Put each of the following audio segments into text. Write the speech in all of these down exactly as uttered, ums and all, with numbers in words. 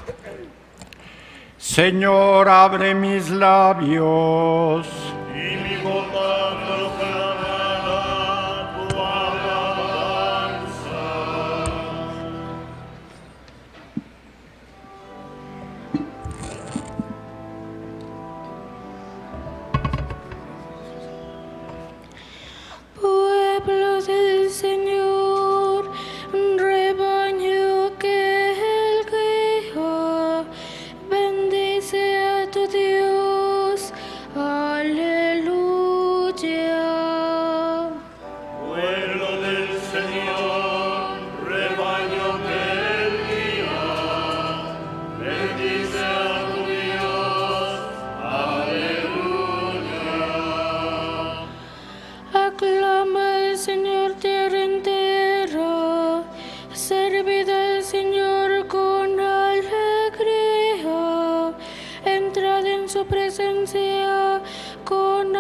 Señor, abre mis labios, y mi boca proclamará tu alabanza. Pueblo del Señor, rebaño que Él guía, bendice a tu Dios. Aleluya. Pueblo del Señor, rebaño que Él guía, bendice a tu Dios. Aleluya. Aclama al Señor tierra entera, servid al Señor con alegría, entrad en su presencia con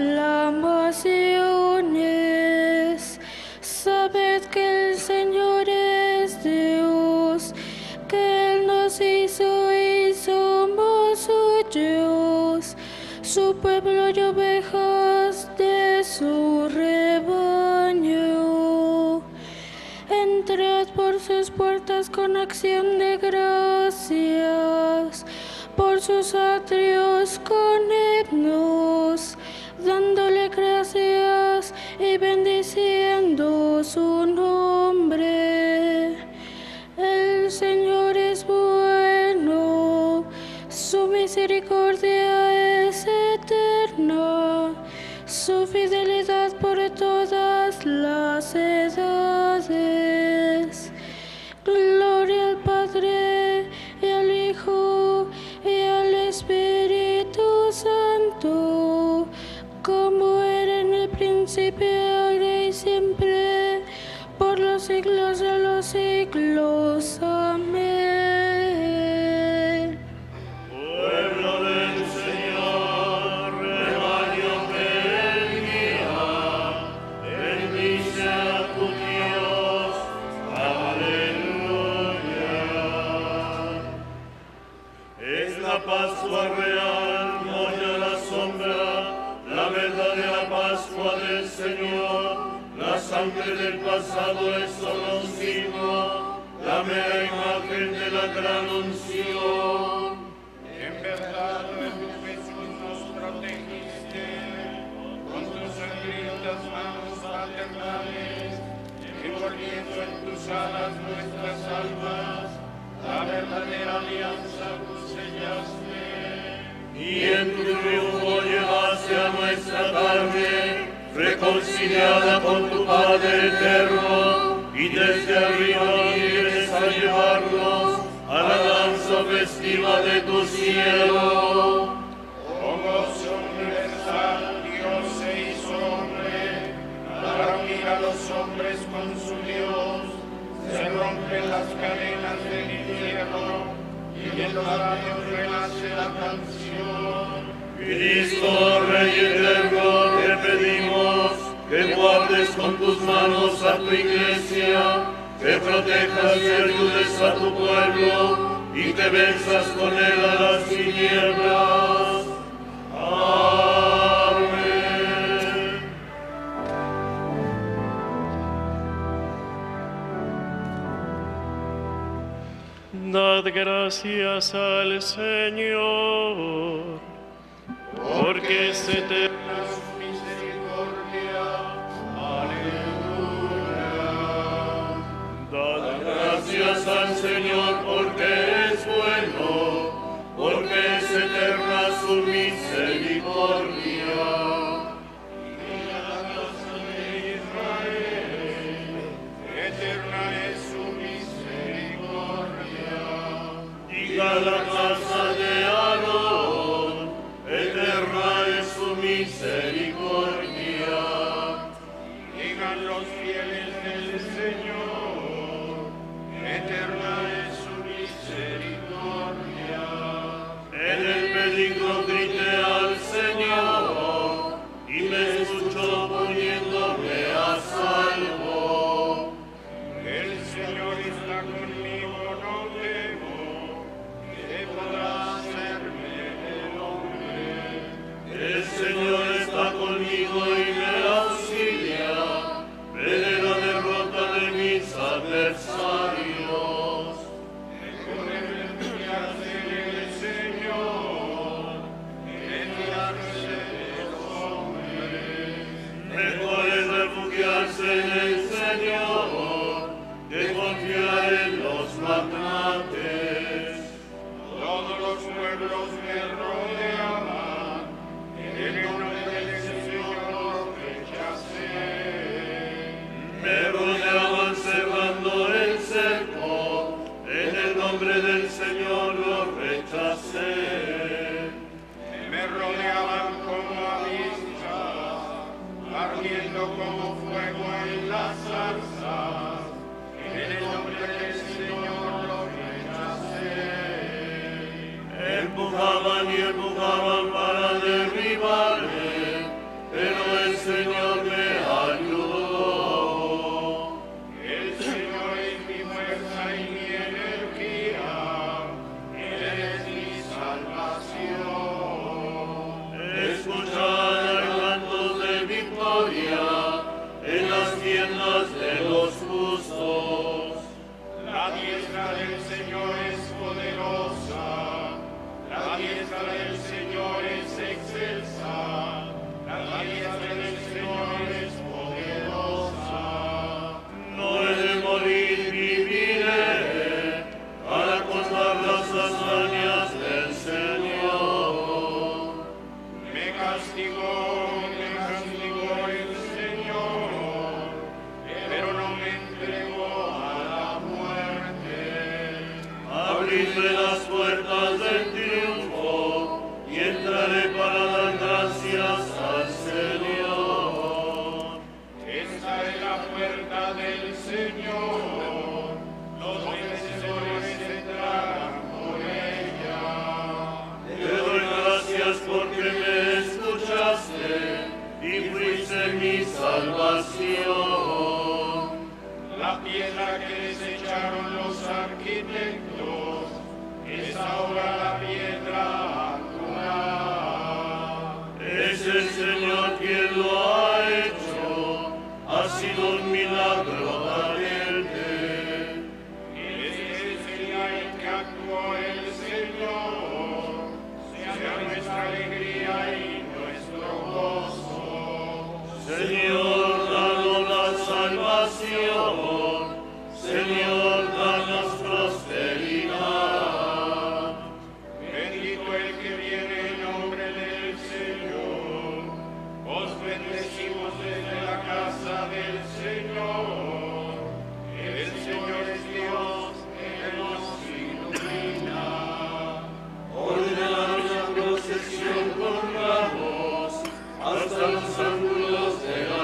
aclamaciones. Sabed que el Señor es Dios, que Él nos hizo y somos suyos, su pueblo y ovejas de su rebaño. Entrad por sus puertas con acción de gracias, por sus atrios con himnos, dándole gracias y bendiciendo su nombre. El Señor es bueno, su misericordia es eterna, su fidelidad por todas las edades. Gloria al Padre, y al Hijo, y al Espíritu Santo, como era en el principio, ahora y siempre, por los siglos de los siglos. Amén. Pueblo del Señor, rebaño que Él guía, bendice a tu Dios. Aleluya. Es la Pascua real, no ya la sombra, la verdadera Pascua del Señor. La sangre del pasado es solo un signo, la mera imagen de la gran unción. En verdad, tu Jesús nos protegiste con tus sangrientas manos paternales, envolviendo en tus alas nuestras almas, la verdadera alianza tú sellaste. Y en tu triunfo llevaste a nuestra carne, reconciliada con tu Padre eterno, y desde arriba vienes a llevarnos a la danza festiva de tu cielo. Oh gozo universal, Dios se hizo hombre, para unir a los hombres con su Dios. Se rompen las cadenas del infierno, y en los labios renace la canción. Cristo, Rey eterno, te pedimos que guardes con tus manos a tu iglesia, que protejas y ayudes a tu pueblo, y que venzas con él a las tinieblas. Amén. Dad gracias al Señor, porque es eterna su misericordia. Aleluya. Dad gracias al Señor porque es bueno, porque es eterna su misericordia. Diga la casa de Israel, eterna es su misericordia. Diga la casa de Aarón, eterna es su misericordia. Digan los fieles del Señor, eterna es su misericordia. En el peligro grité al Señor, y me escuchó poniéndome a salvo. El Señor está conmigo, no temo. tiendas de los justos. La diestra del Señor es poderosa, la diestra del Señor es excelsa, la diestra del Señor es poderosa. No he de morir, viviré, para contar las hazañas del Señor. Me castigó, me castigó el Señor, pero no me entregó a la muerte. Abridme las puertas del triunfo y entraré para dar gracias al Señor. Esta es la puerta del Señor, los vencedores entrarán por ella. Te doy gracias porque me escuchaste y fuiste mi salvación. La piedra que desecharon los arquitectos es ahora la piedra angular. Es el Señor quien lo ha hecho, ha sido un milagro valiente. Este es el día en que actuó el Señor, sea nuestra alegría y nuestro gozo. Señor, danos la salvación, Señor, danos prosperidad. Bendito el que viene en nombre del Señor. Os bendecimos desde la casa del Señor. El Señor es Dios, Él nos ilumina. Ordena una procesión con ramos hasta los ángulos del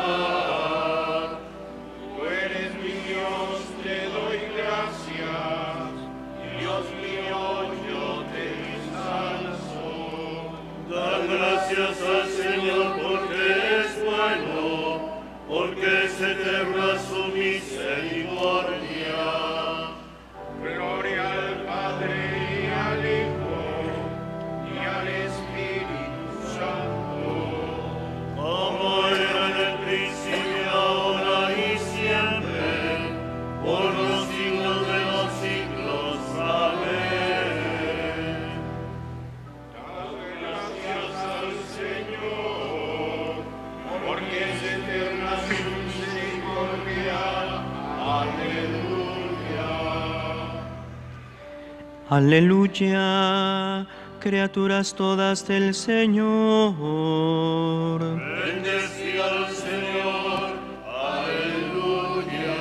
altar. Tú eres mi Dios, te doy gracias. Dios mío, yo te ensalzo. Da gracias al Señor porque es bueno, porque es eterna su misericordia. Gloria al Padre y al Hijo y al Espíritu Santo. Como era en el principio, ahora y siempre, por los siglos de los siglos. Amén. Dad gracias al Señor, porque es eterna su misericordia. Aleluya. Aleluya, criaturas todas del Señor. Bendecid al Señor. Aleluya.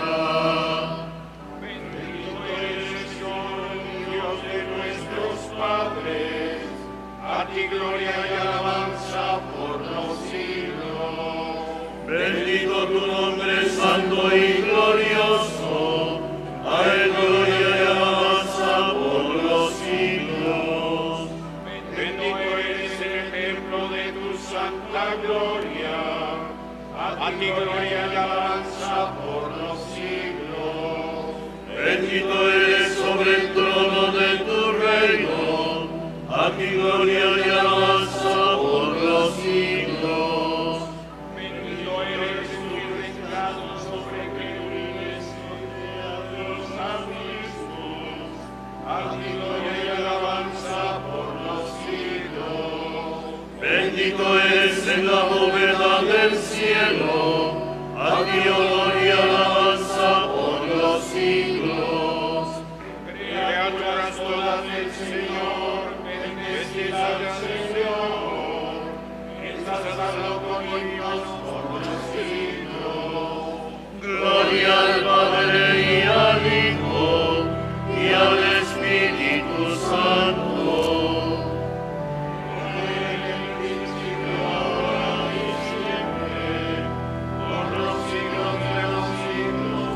Bendito eres, Señor, Dios de nuestros padres. A ti gloria y alabanza por los siglos. Bendito tu nombre santo y glorioso. A él gloria y alabanza por los siglos. Bendito eres el ejemplo de tu santa gloria. A ti gloria y alabanza por los siglos. Bendito eres sobre el trono de tu reino. A ti gloria y alabanza por los siglos. Bendito eres tu reinado sobre querubines y los ángeles. A ti gloria y alabanza por los siglos. Bendito eres en la bóveda del cielo. A ti honor y alabanza por los siglos. Criaturas todas del Señor, bendecid al Señor. Ensalzadlo con himnos por los siglos. Gloria al Padre y al Hijo y al Espíritu Santo. Como en el principio, ahora y siempre, por los siglos de los siglos.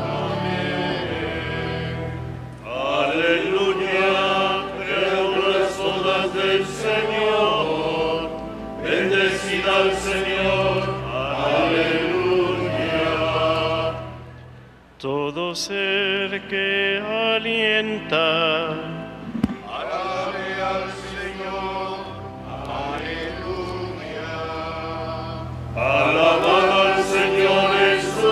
Amén. Aleluya, criaturas todas del Señor, bendecid al Señor. Aleluya. Todo ser que alienta, Alabe al Señor. Aleluya. Alabad al Señor en su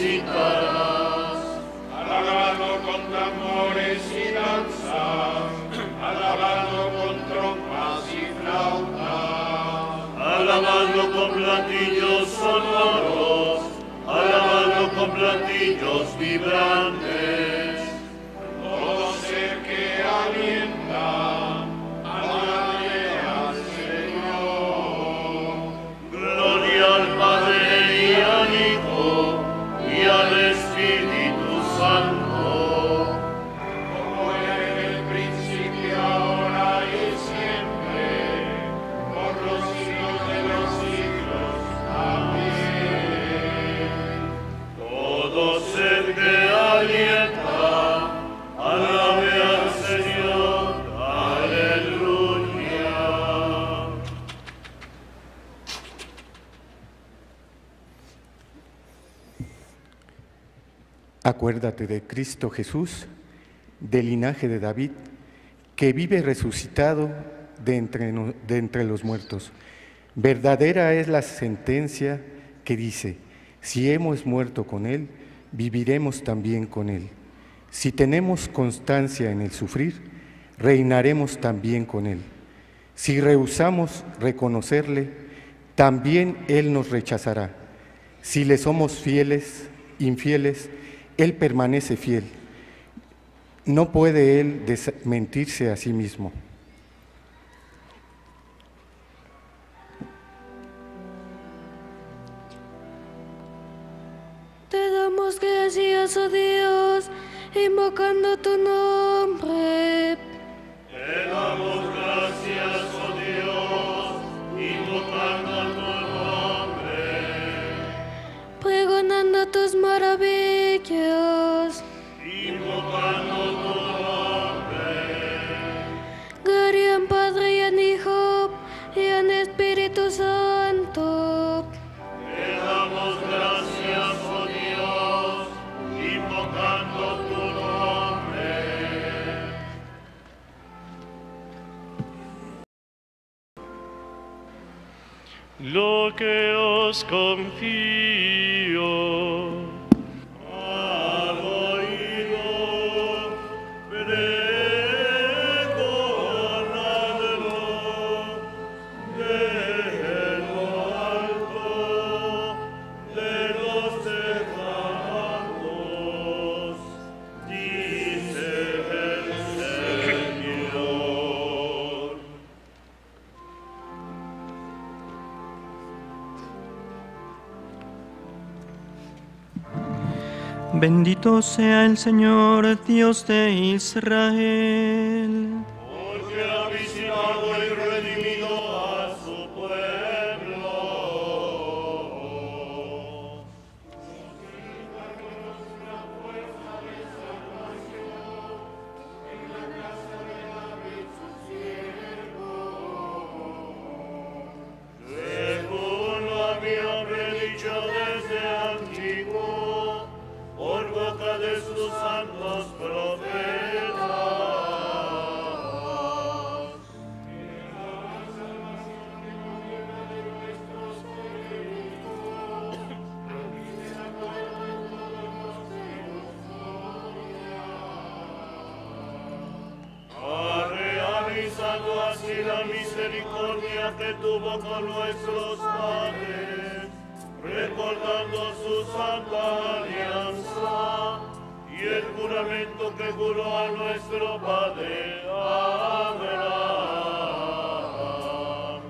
visitarás. Alabadlo con tambores y danzas, alabadlo con trompas y flautas, Alabadlo con platillos sonoros, alabadlo con platillos vibrantes. todo ser que alienta, alabe al Señor. Gloria al Padre y al Hijo y al Espíritu Santo. Como era en el principio, ahora y siempre, por los siglos de los siglos. Amén. Todo ser que alienta, alabe al Señor. Aleluya. Acuérdate de Cristo Jesús, del linaje de David, que vive resucitado de entre, no- de entre los muertos. Verdadera es la sentencia que dice, si hemos muerto con Él, viviremos también con Él. Si tenemos constancia en el sufrir, reinaremos también con Él. Si rehusamos reconocerle, también Él nos rechazará. Si le somos fieles, infieles, Él permanece fiel. No puede Él desmentirse a sí mismo. Te damos gracias, oh Dios, invocando tu nombre. Te damos gracias, oh Dios, invocando tu nombre. Pregonando tus maravillas. Invocando tu nombre. Gloria en Padre y en Hijo y en Espíritu Santo. Te damos gracias, oh Dios, invocando tu nombre. Lo que os confío. Al oído, pregonadlo de lo alto de los tejados, dice el Señor. Bendito sea el Señor, Dios de Israel, Porque ha visitado y redimido a su pueblo. Según lo había predicho desde antiguo, por boca de sus santos profetas. Ha realizado así la misericordia que tuvo con nuestros padres, recordando su santa alianza y el juramento que juró a nuestro padre Abraham.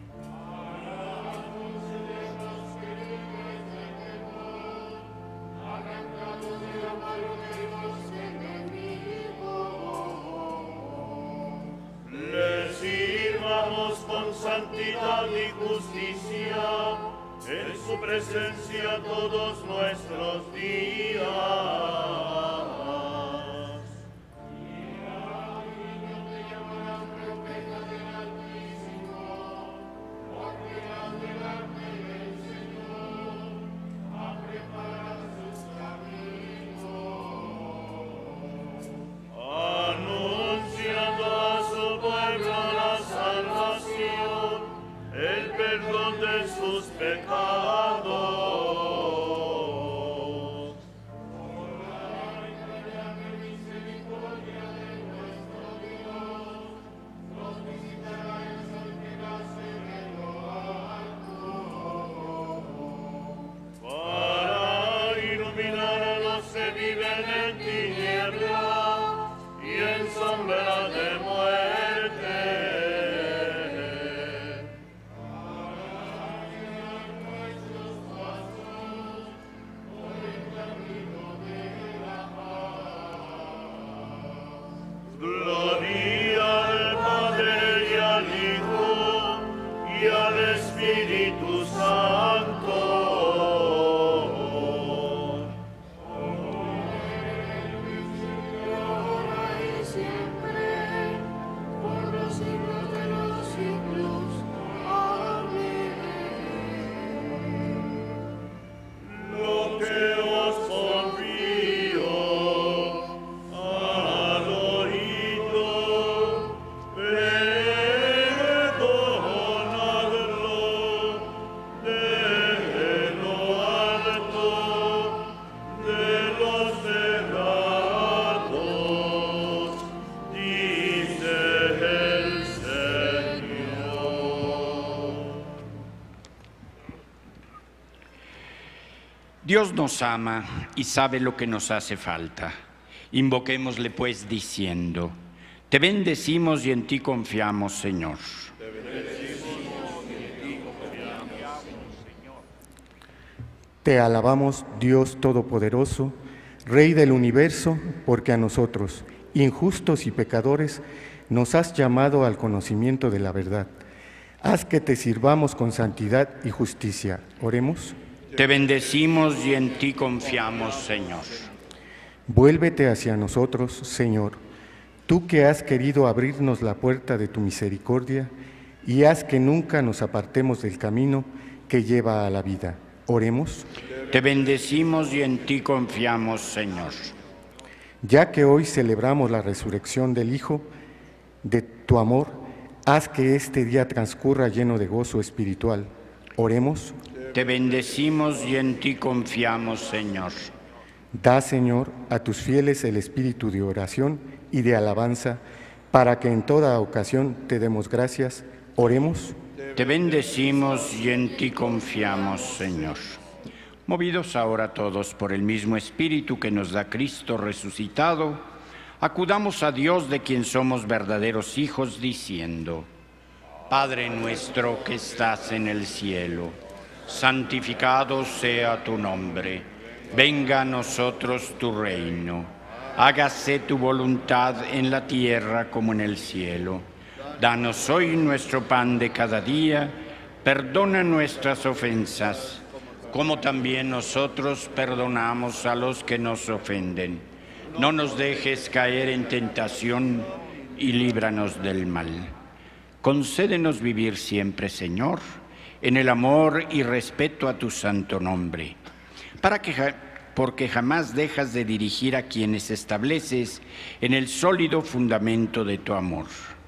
Le sirvamos con santidad y justicia en su presencia todos nuestros días. Anunciando a su pueblo la salvación, el perdón de sus pecados. Espíritu Santo. Dios nos ama y sabe lo que nos hace falta. Invoquémosle pues diciendo: te bendecimos y en ti confiamos, Señor. Te bendecimos y en ti confiamos, Señor. Te alabamos, Dios Todopoderoso, Rey del universo, porque a nosotros, injustos y pecadores, nos has llamado al conocimiento de la verdad. Haz que te sirvamos con santidad y justicia. Oremos. Te bendecimos y en ti confiamos, Señor. Vuélvete hacia nosotros, Señor, tú que has querido abrirnos la puerta de tu misericordia, y haz que nunca nos apartemos del camino que lleva a la vida. Oremos. Te bendecimos y en ti confiamos, Señor. Ya que hoy celebramos la resurrección del Hijo de tu amor, haz que este día transcurra lleno de gozo espiritual. Oremos. Te bendecimos y en ti confiamos, Señor. Da, Señor, a tus fieles el espíritu de oración y de alabanza, para que en toda ocasión te demos gracias. Oremos. Te bendecimos y en ti confiamos, Señor. Movidos ahora todos por el mismo espíritu que nos da Cristo resucitado, acudamos a Dios, de quien somos verdaderos hijos, diciendo: Padre nuestro que estás en el cielo, santificado sea tu nombre. Venga a nosotros tu reino. Hágase tu voluntad en la tierra como en el cielo. Danos hoy nuestro pan de cada día. Perdona nuestras ofensas, como también nosotros perdonamos a los que nos ofenden. No nos dejes caer en tentación y líbranos del mal. Concédenos vivir siempre, Señor, en el amor y respeto a tu santo nombre, para que, porque jamás dejas de dirigir a quienes estableces en el sólido fundamento de tu amor.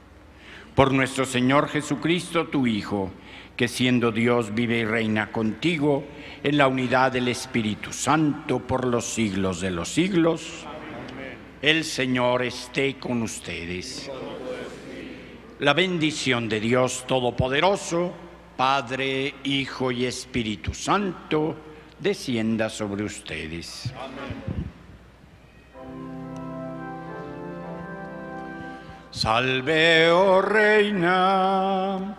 Por nuestro Señor Jesucristo, tu Hijo, que siendo Dios vive y reina contigo en la unidad del Espíritu Santo por los siglos de los siglos. Amén. El Señor esté con ustedes. La bendición de Dios Todopoderoso, Padre, Hijo y Espíritu Santo, descienda sobre ustedes. Amén. Salve, oh Reina.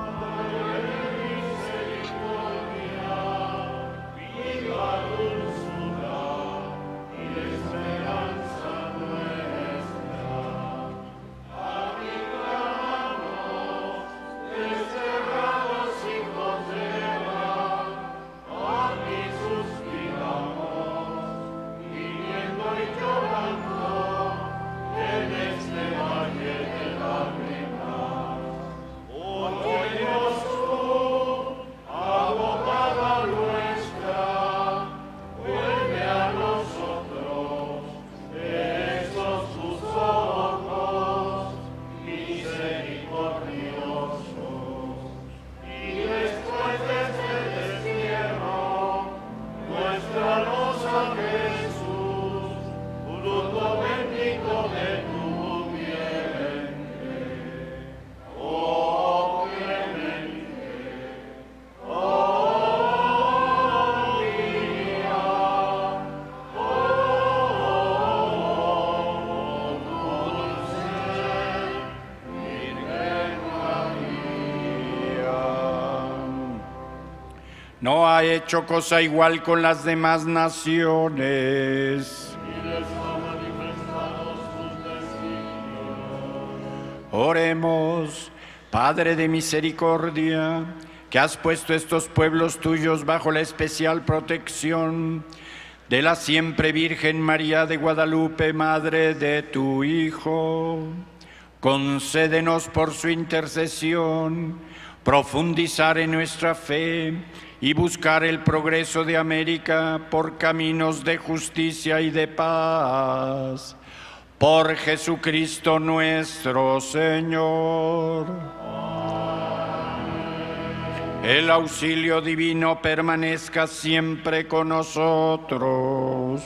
No ha hecho cosa igual con las demás naciones. Oremos. Padre de misericordia, que has puesto estos pueblos tuyos bajo la especial protección de la siempre Virgen María de Guadalupe, Madre de tu Hijo, concédenos por su intercesión profundizar en nuestra fe y buscar el progreso de América por caminos de justicia y de paz. Por Jesucristo nuestro Señor. El auxilio divino permanezca siempre con nosotros.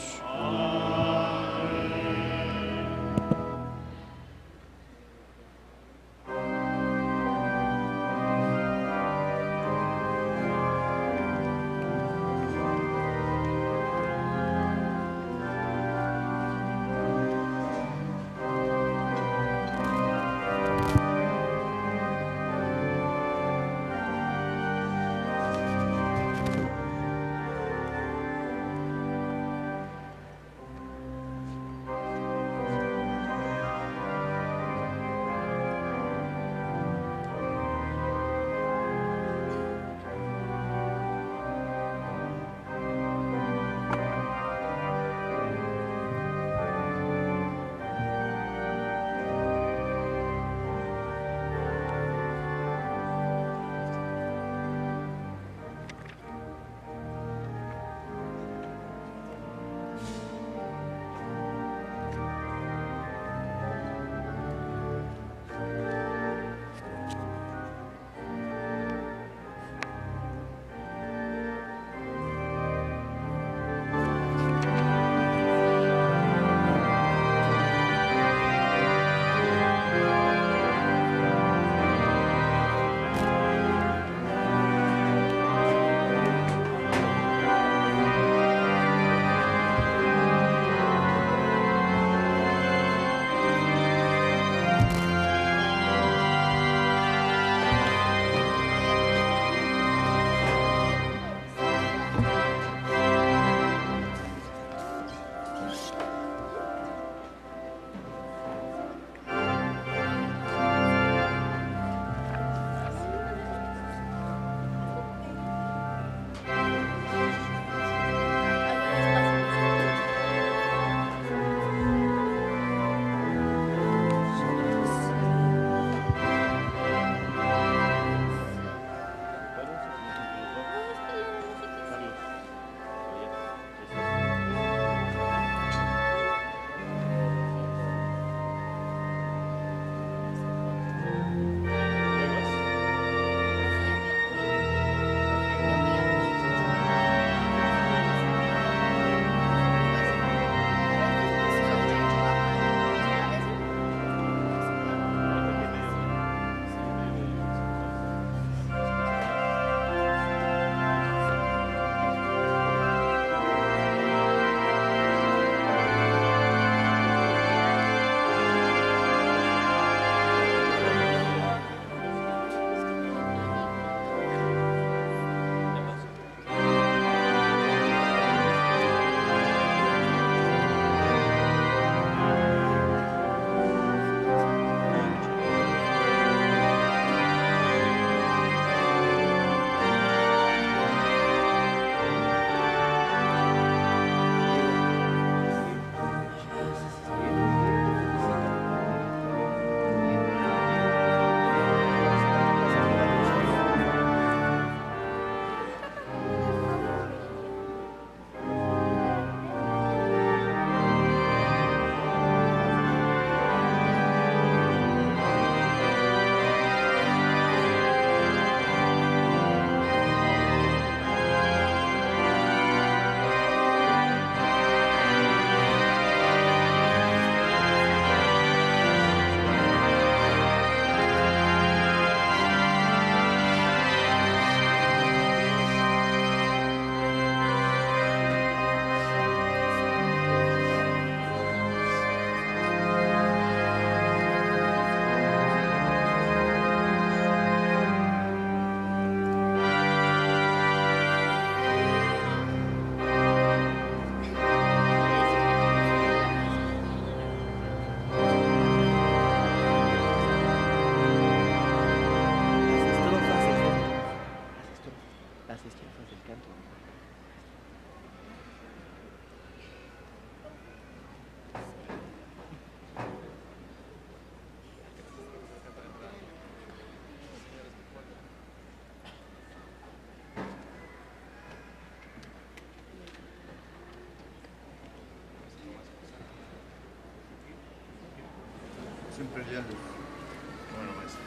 Siempre ya les... Bueno, maestro.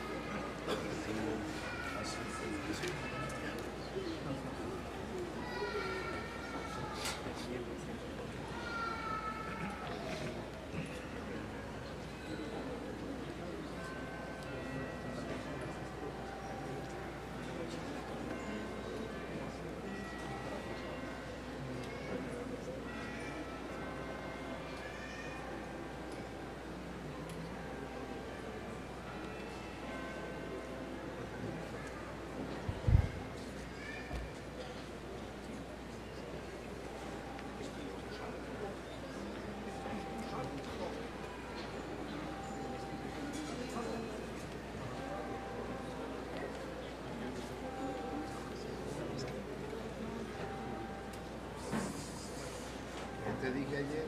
Te dije ayer.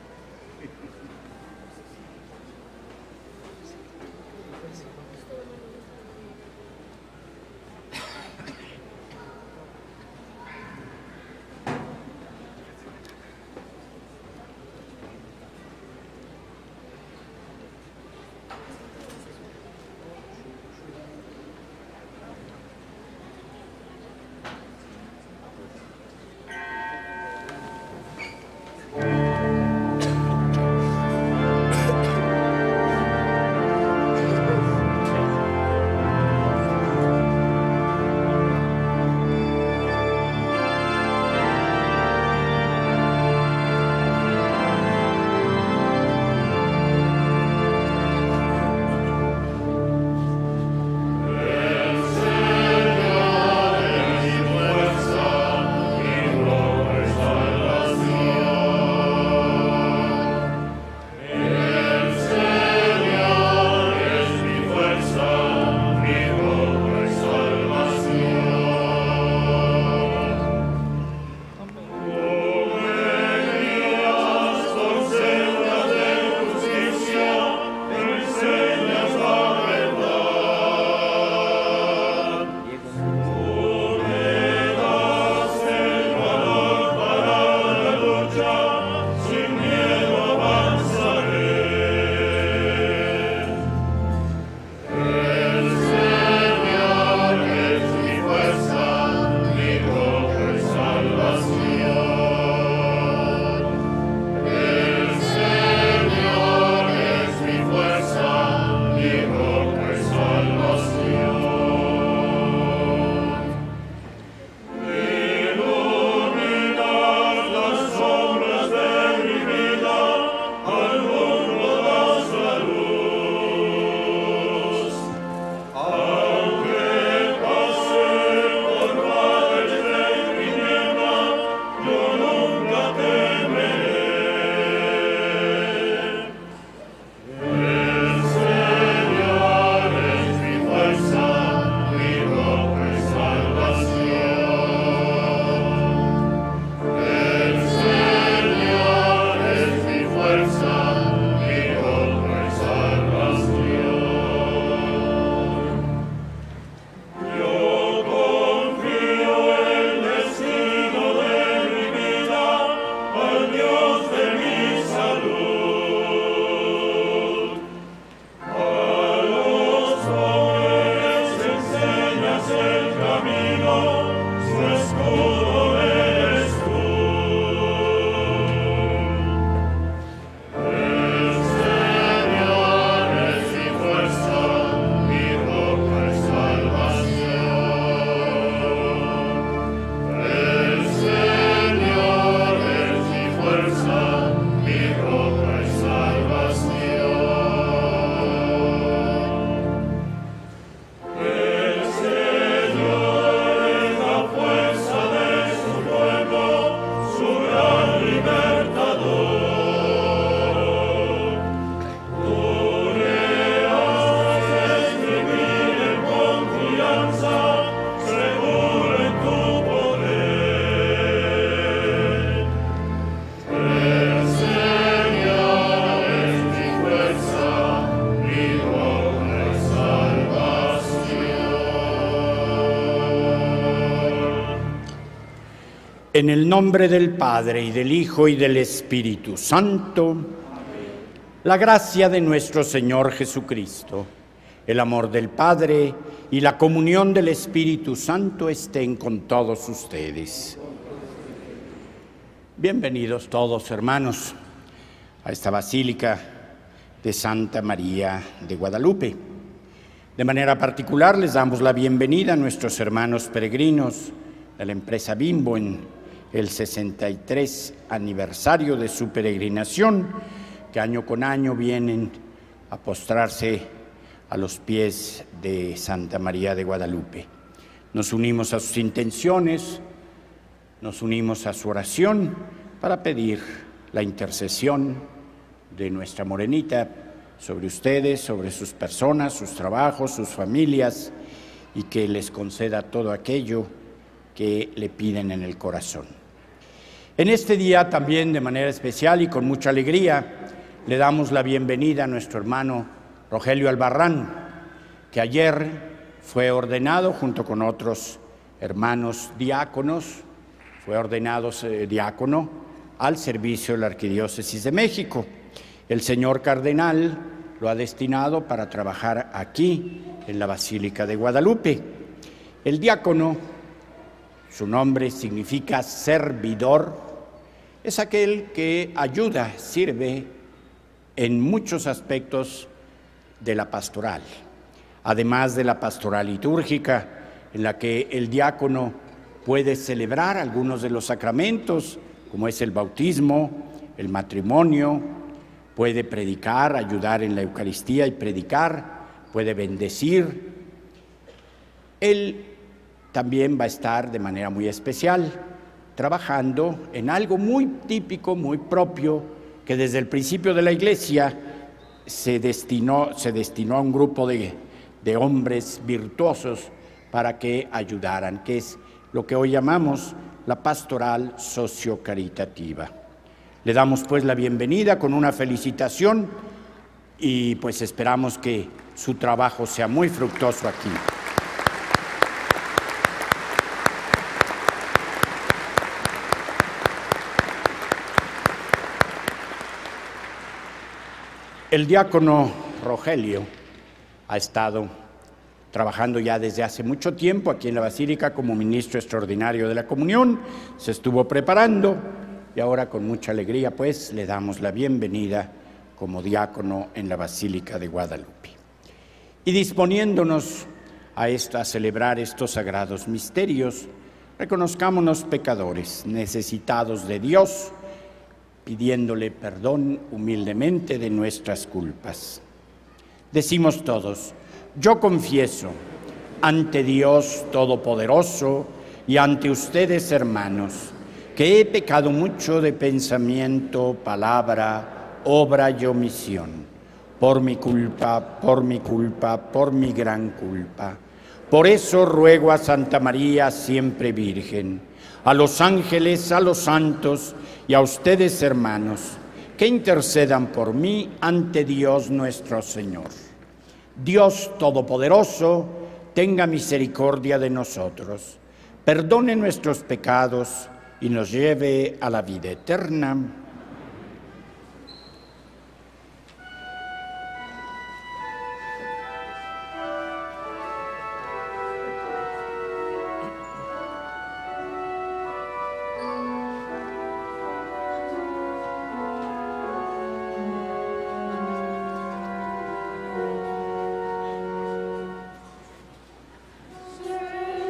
En el nombre del Padre, y del Hijo, y del Espíritu Santo. La gracia de nuestro Señor Jesucristo, el amor del Padre y la comunión del Espíritu Santo estén con todos ustedes. Bienvenidos todos, hermanos, a esta Basílica de Santa María de Guadalupe. De manera particular les damos la bienvenida a nuestros hermanos peregrinos de la empresa Bimbo en el sesenta y tres aniversario de su peregrinación, que año con año vienen a postrarse a los pies de Santa María de Guadalupe. Nos unimos a sus intenciones, nos unimos a su oración para pedir la intercesión de nuestra Morenita sobre ustedes, sobre sus personas, sus trabajos, sus familias, y que les conceda todo aquello que le piden en el corazón. En este día también, de manera especial y con mucha alegría, le damos la bienvenida a nuestro hermano Rogelio Albarrán, que ayer fue ordenado junto con otros hermanos diáconos, fue ordenado eh, diácono al servicio de la Arquidiócesis de México. El señor cardenal lo ha destinado para trabajar aquí, en la Basílica de Guadalupe. El diácono, su nombre significa servidor, es aquel que ayuda, sirve en muchos aspectos de la pastoral, además de la pastoral litúrgica, en la que el diácono puede celebrar algunos de los sacramentos, como es el bautismo, el matrimonio, puede predicar, ayudar en la Eucaristía y predicar, puede bendecir. Él también va a estar de manera muy especial trabajando en algo muy típico, muy propio, que desde el principio de la Iglesia se destinó, se destinó a un grupo de, de hombres virtuosos para que ayudaran, que es lo que hoy llamamos la pastoral sociocaritativa. Le damos pues la bienvenida con una felicitación y pues esperamos que su trabajo sea muy fructuoso aquí. El diácono Rogelio ha estado trabajando ya desde hace mucho tiempo aquí en la Basílica como ministro extraordinario de la Comunión, se estuvo preparando y ahora con mucha alegría pues le damos la bienvenida como diácono en la Basílica de Guadalupe. Y disponiéndonos a, esta, a celebrar estos sagrados misterios, reconozcámonos pecadores, necesitados de Dios, pidiéndole perdón humildemente de nuestras culpas. Decimos todos: yo confieso ante Dios Todopoderoso y ante ustedes, hermanos, que he pecado mucho de pensamiento, palabra, obra y omisión, por mi culpa, por mi culpa, por mi gran culpa. Por eso ruego a Santa María, siempre Virgen, a los ángeles, a los santos y a ustedes, hermanos, que intercedan por mí ante Dios nuestro Señor. Dios Todopoderoso, tenga misericordia de nosotros, perdone nuestros pecados y nos lleve a la vida eterna.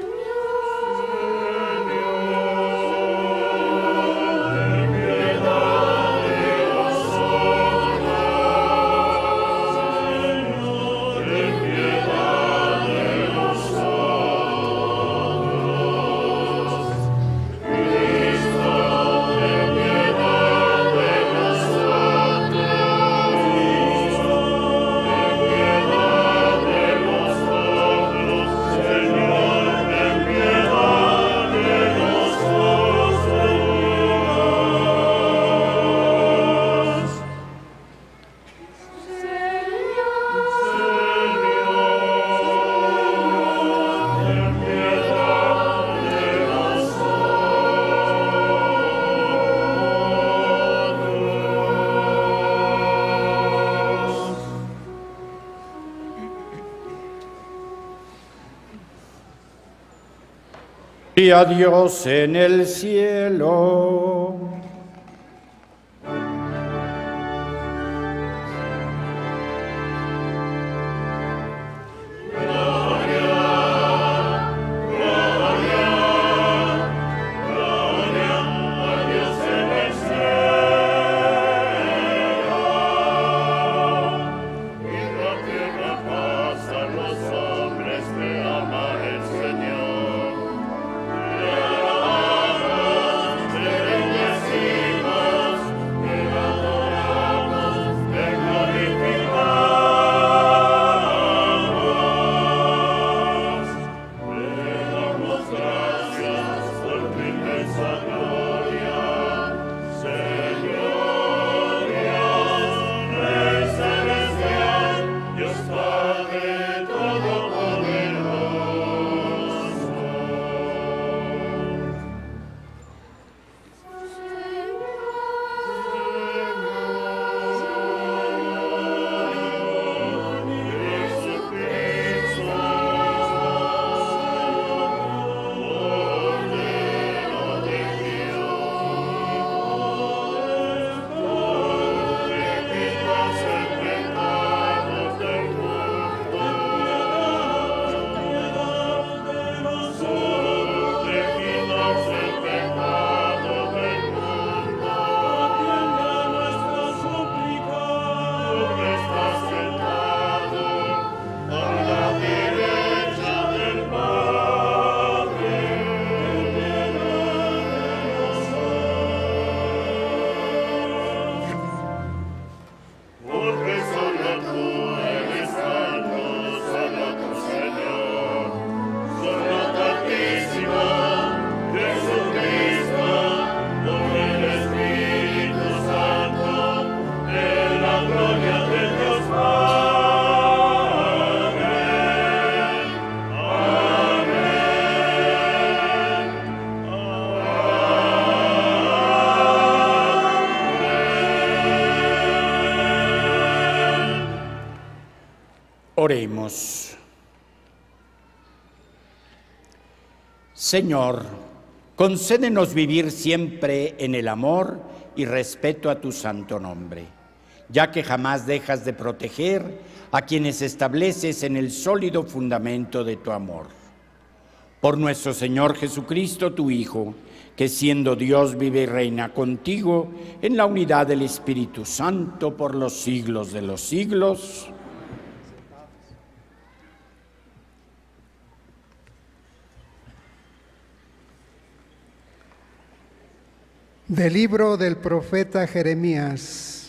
Piedad. Y a Dios en el cielo. Oremos. Señor, concédenos vivir siempre en el amor y respeto a tu santo nombre, ya que jamás dejas de proteger a quienes estableces en el sólido fundamento de tu amor. Por nuestro Señor Jesucristo, tu Hijo, que siendo Dios vive y reina contigo en la unidad del Espíritu Santo por los siglos de los siglos. Del libro del profeta Jeremías.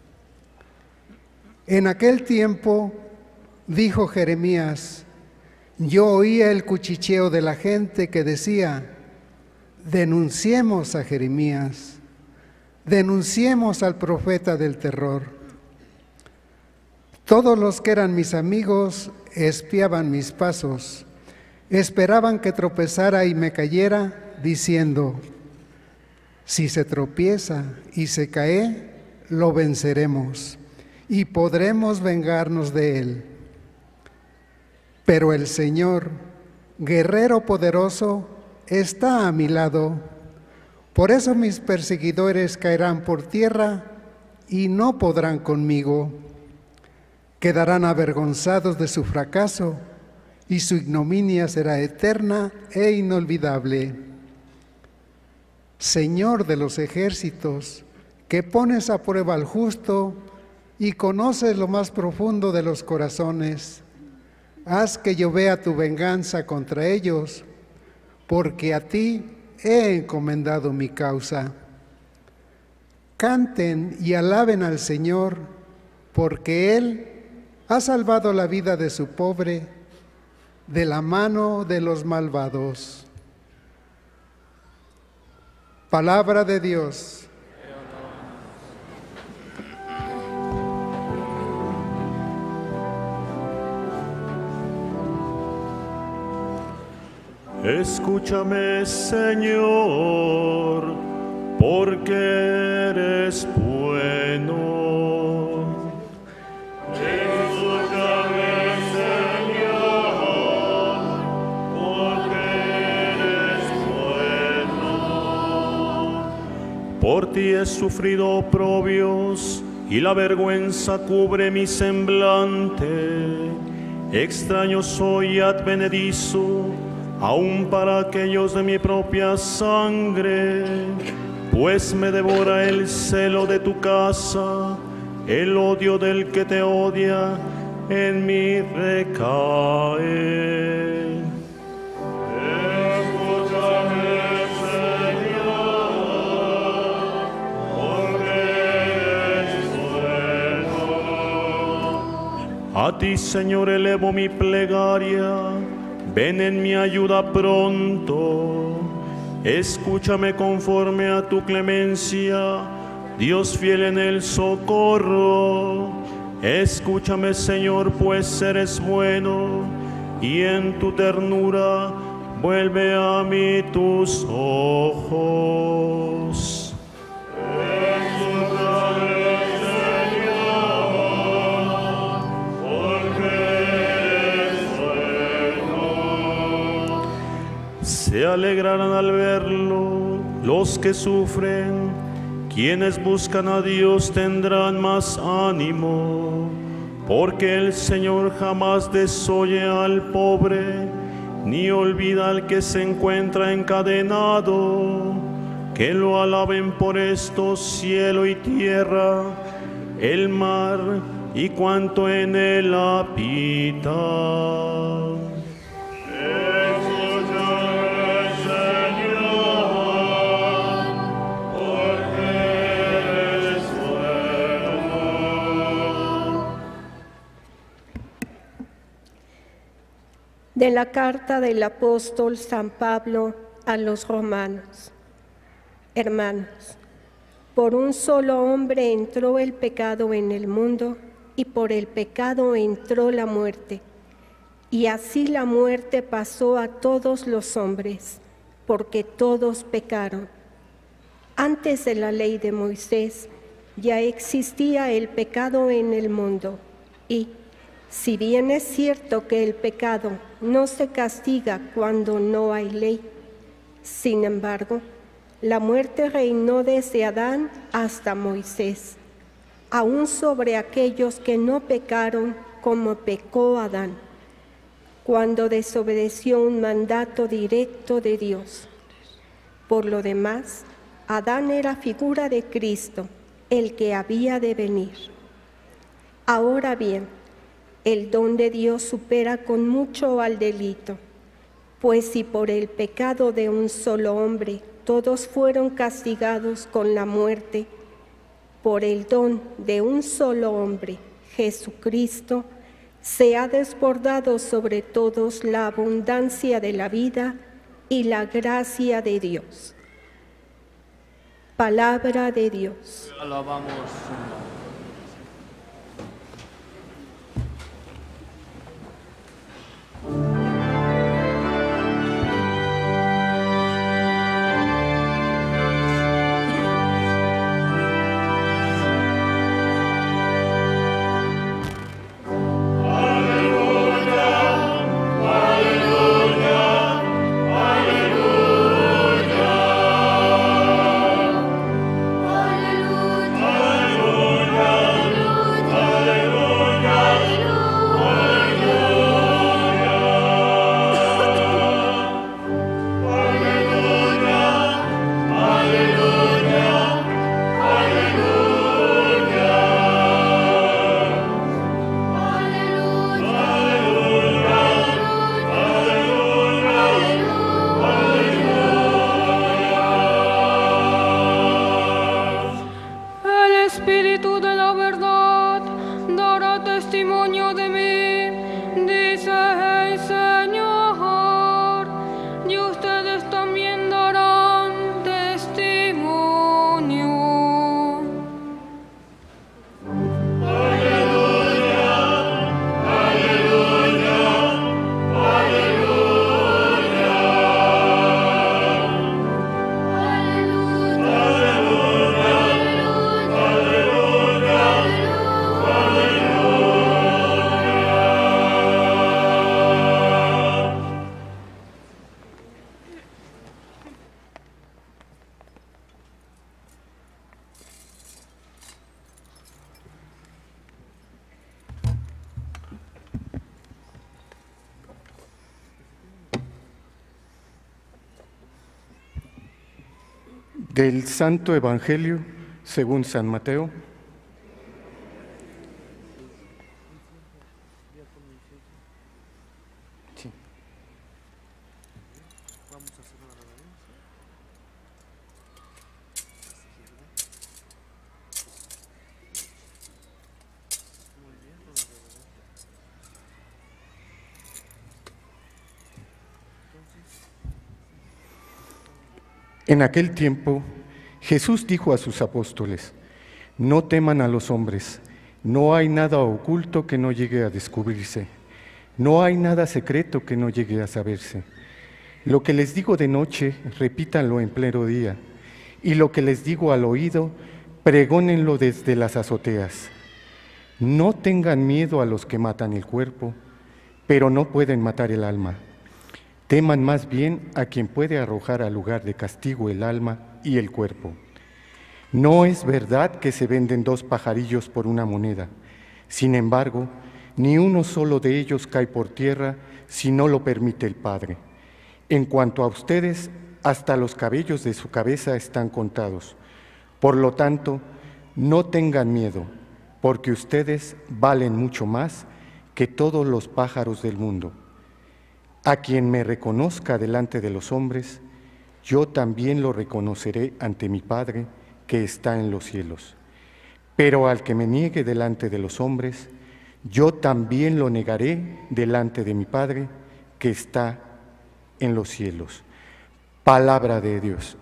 En aquel tiempo dijo Jeremías: yo oía el cuchicheo de la gente que decía: denunciemos a Jeremías, denunciemos al profeta del terror. Todos los que eran mis amigos espiaban mis pasos, esperaban que tropezara y me cayera, diciendo: si se tropieza y se cae, lo venceremos y podremos vengarnos de él. Pero el Señor, guerrero poderoso, está a mi lado. Por eso mis perseguidores caerán por tierra y no podrán conmigo. Quedarán avergonzados de su fracaso y su ignominia será eterna e inolvidable. Señor de los ejércitos, que pones a prueba al justo y conoces lo más profundo de los corazones, haz que yo vea tu venganza contra ellos, porque a ti he encomendado mi causa. Canten y alaben al Señor, porque Él ha salvado la vida de su pobre de la mano de los malvados. Palabra de Dios. Escúchame, Señor, porque eres bueno. Escúchame, Señor, porque eres Por ti he sufrido oprobios y la vergüenza cubre mi semblante. Extraño soy y advenedizo, aun para aquellos de mi propia sangre, pues me devora el celo de tu casa, el odio del que te odia en mí recae. A ti, Señor, elevo mi plegaria, ven en mi ayuda pronto. Escúchame conforme a tu clemencia, Dios fiel en el socorro. Escúchame, Señor, pues eres bueno, y en tu ternura vuelve a mí tus ojos. Se alegrarán al verlo los que sufren, quienes buscan a Dios tendrán más ánimo, porque el Señor jamás desoye al pobre, ni olvida al que se encuentra encadenado. Que lo alaben por esto cielo y tierra, el mar y cuanto en él habita. De la carta del apóstol San Pablo a los romanos. Hermanos, por un solo hombre entró el pecado en el mundo, y por el pecado entró la muerte. Y así la muerte pasó a todos los hombres, porque todos pecaron. Antes de la ley de Moisés ya existía el pecado en el mundo, y si bien es cierto que el pecado no se castiga cuando no hay ley, sin embargo, la muerte reinó desde Adán hasta Moisés, aún sobre aquellos que no pecaron como pecó Adán, cuando desobedeció un mandato directo de Dios. Por lo demás, Adán era figura de Cristo, el que había de venir. Ahora bien, el don de Dios supera con mucho al delito, pues si por el pecado de un solo hombre todos fueron castigados con la muerte, por el don de un solo hombre, Jesucristo, se ha desbordado sobre todos la abundancia de la vida y la gracia de Dios. Palabra de Dios. Alabamos. Aleluya. Del Santo Evangelio según San Mateo. Sí. En aquel tiempo, Jesús dijo a sus apóstoles: no teman a los hombres, no hay nada oculto que no llegue a descubrirse, no hay nada secreto que no llegue a saberse. Lo que les digo de noche, repítanlo en pleno día, y lo que les digo al oído, pregónenlo desde las azoteas. No tengan miedo a los que matan el cuerpo, pero no pueden matar el alma. Teman más bien a quien puede arrojar al lugar de castigo el alma y el cuerpo. No es verdad que se venden dos pajarillos por una moneda. Sin embargo, ni uno solo de ellos cae por tierra si no lo permite el Padre. En cuanto a ustedes, hasta los cabellos de su cabeza están contados. Por lo tanto, no tengan miedo, porque ustedes valen mucho más que todos los pájaros del mundo. A quien me reconozca delante de los hombres, yo también lo reconoceré ante mi Padre que está en los cielos. Pero al que me niegue delante de los hombres, yo también lo negaré delante de mi Padre que está en los cielos. Palabra de Dios.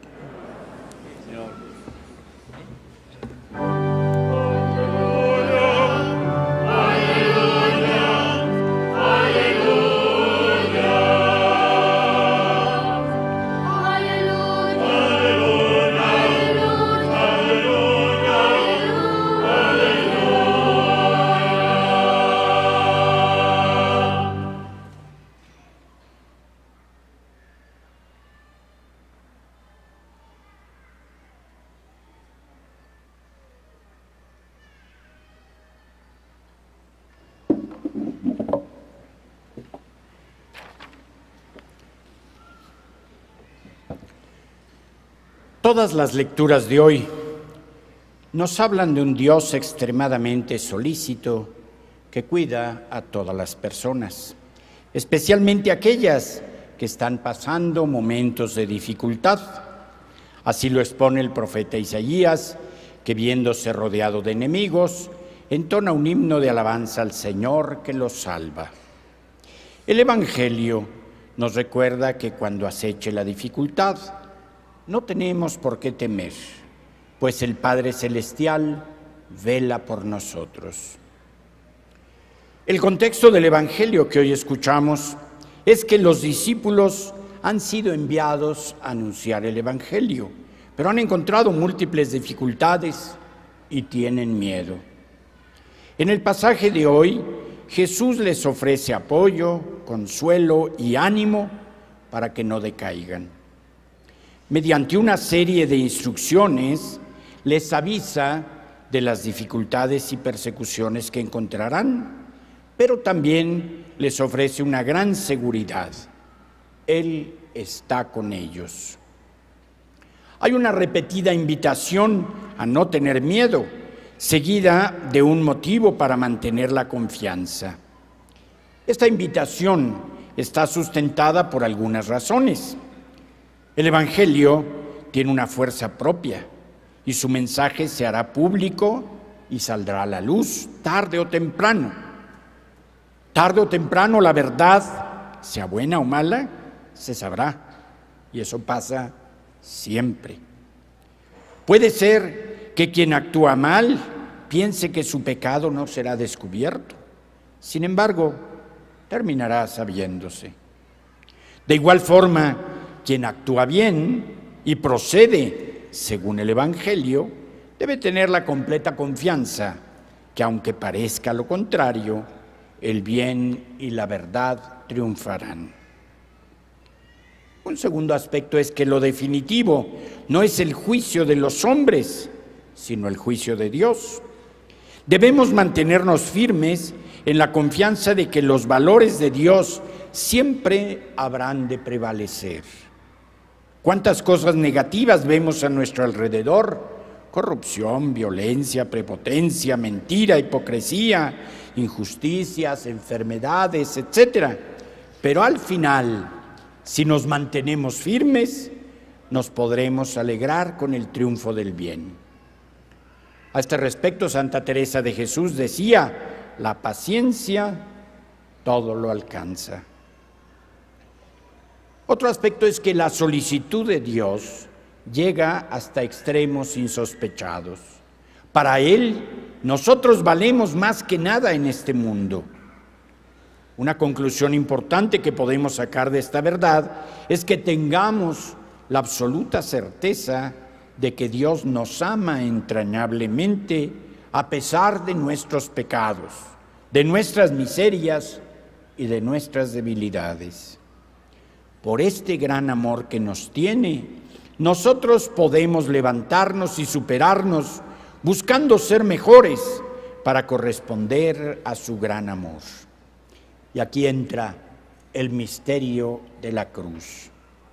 Todas las lecturas de hoy nos hablan de un Dios extremadamente solícito que cuida a todas las personas, especialmente aquellas que están pasando momentos de dificultad. Así lo expone el profeta Isaías, que viéndose rodeado de enemigos, entona un himno de alabanza al Señor que lo salva. El Evangelio nos recuerda que cuando aceche la dificultad, no tenemos por qué temer, pues el Padre Celestial vela por nosotros. El contexto del Evangelio que hoy escuchamos es que los discípulos han sido enviados a anunciar el Evangelio, pero han encontrado múltiples dificultades y tienen miedo. En el pasaje de hoy, Jesús les ofrece apoyo, consuelo y ánimo para que no decaigan. Mediante una serie de instrucciones, les avisa de las dificultades y persecuciones que encontrarán, pero también les ofrece una gran seguridad. Él está con ellos. Hay una repetida invitación a no tener miedo, seguida de un motivo para mantener la confianza. Esta invitación está sustentada por algunas razones. El Evangelio tiene una fuerza propia y su mensaje se hará público y saldrá a la luz tarde o temprano. Tarde o temprano la verdad, sea buena o mala, se sabrá, y eso pasa siempre. Puede ser que quien actúa mal piense que su pecado no será descubierto. Sin embargo, terminará sabiéndose. De igual forma, quien actúa bien y procede según el Evangelio debe tener la completa confianza que, aunque parezca lo contrario, el bien y la verdad triunfarán. Un segundo aspecto es que lo definitivo no es el juicio de los hombres, sino el juicio de Dios. Debemos mantenernos firmes en la confianza de que los valores de Dios siempre habrán de prevalecer. ¿Cuántas cosas negativas vemos a nuestro alrededor? Corrupción, violencia, prepotencia, mentira, hipocresía, injusticias, enfermedades, etcétera. Pero al final, si nos mantenemos firmes, nos podremos alegrar con el triunfo del bien. A este respecto, Santa Teresa de Jesús decía: la paciencia todo lo alcanza. Otro aspecto es que la solicitud de Dios llega hasta extremos insospechados. Para Él, nosotros valemos más que nada en este mundo. Una conclusión importante que podemos sacar de esta verdad es que tengamos la absoluta certeza de que Dios nos ama entrañablemente a pesar de nuestros pecados, de nuestras miserias y de nuestras debilidades. Por este gran amor que nos tiene, nosotros podemos levantarnos y superarnos buscando ser mejores para corresponder a su gran amor. Y aquí entra el misterio de la cruz.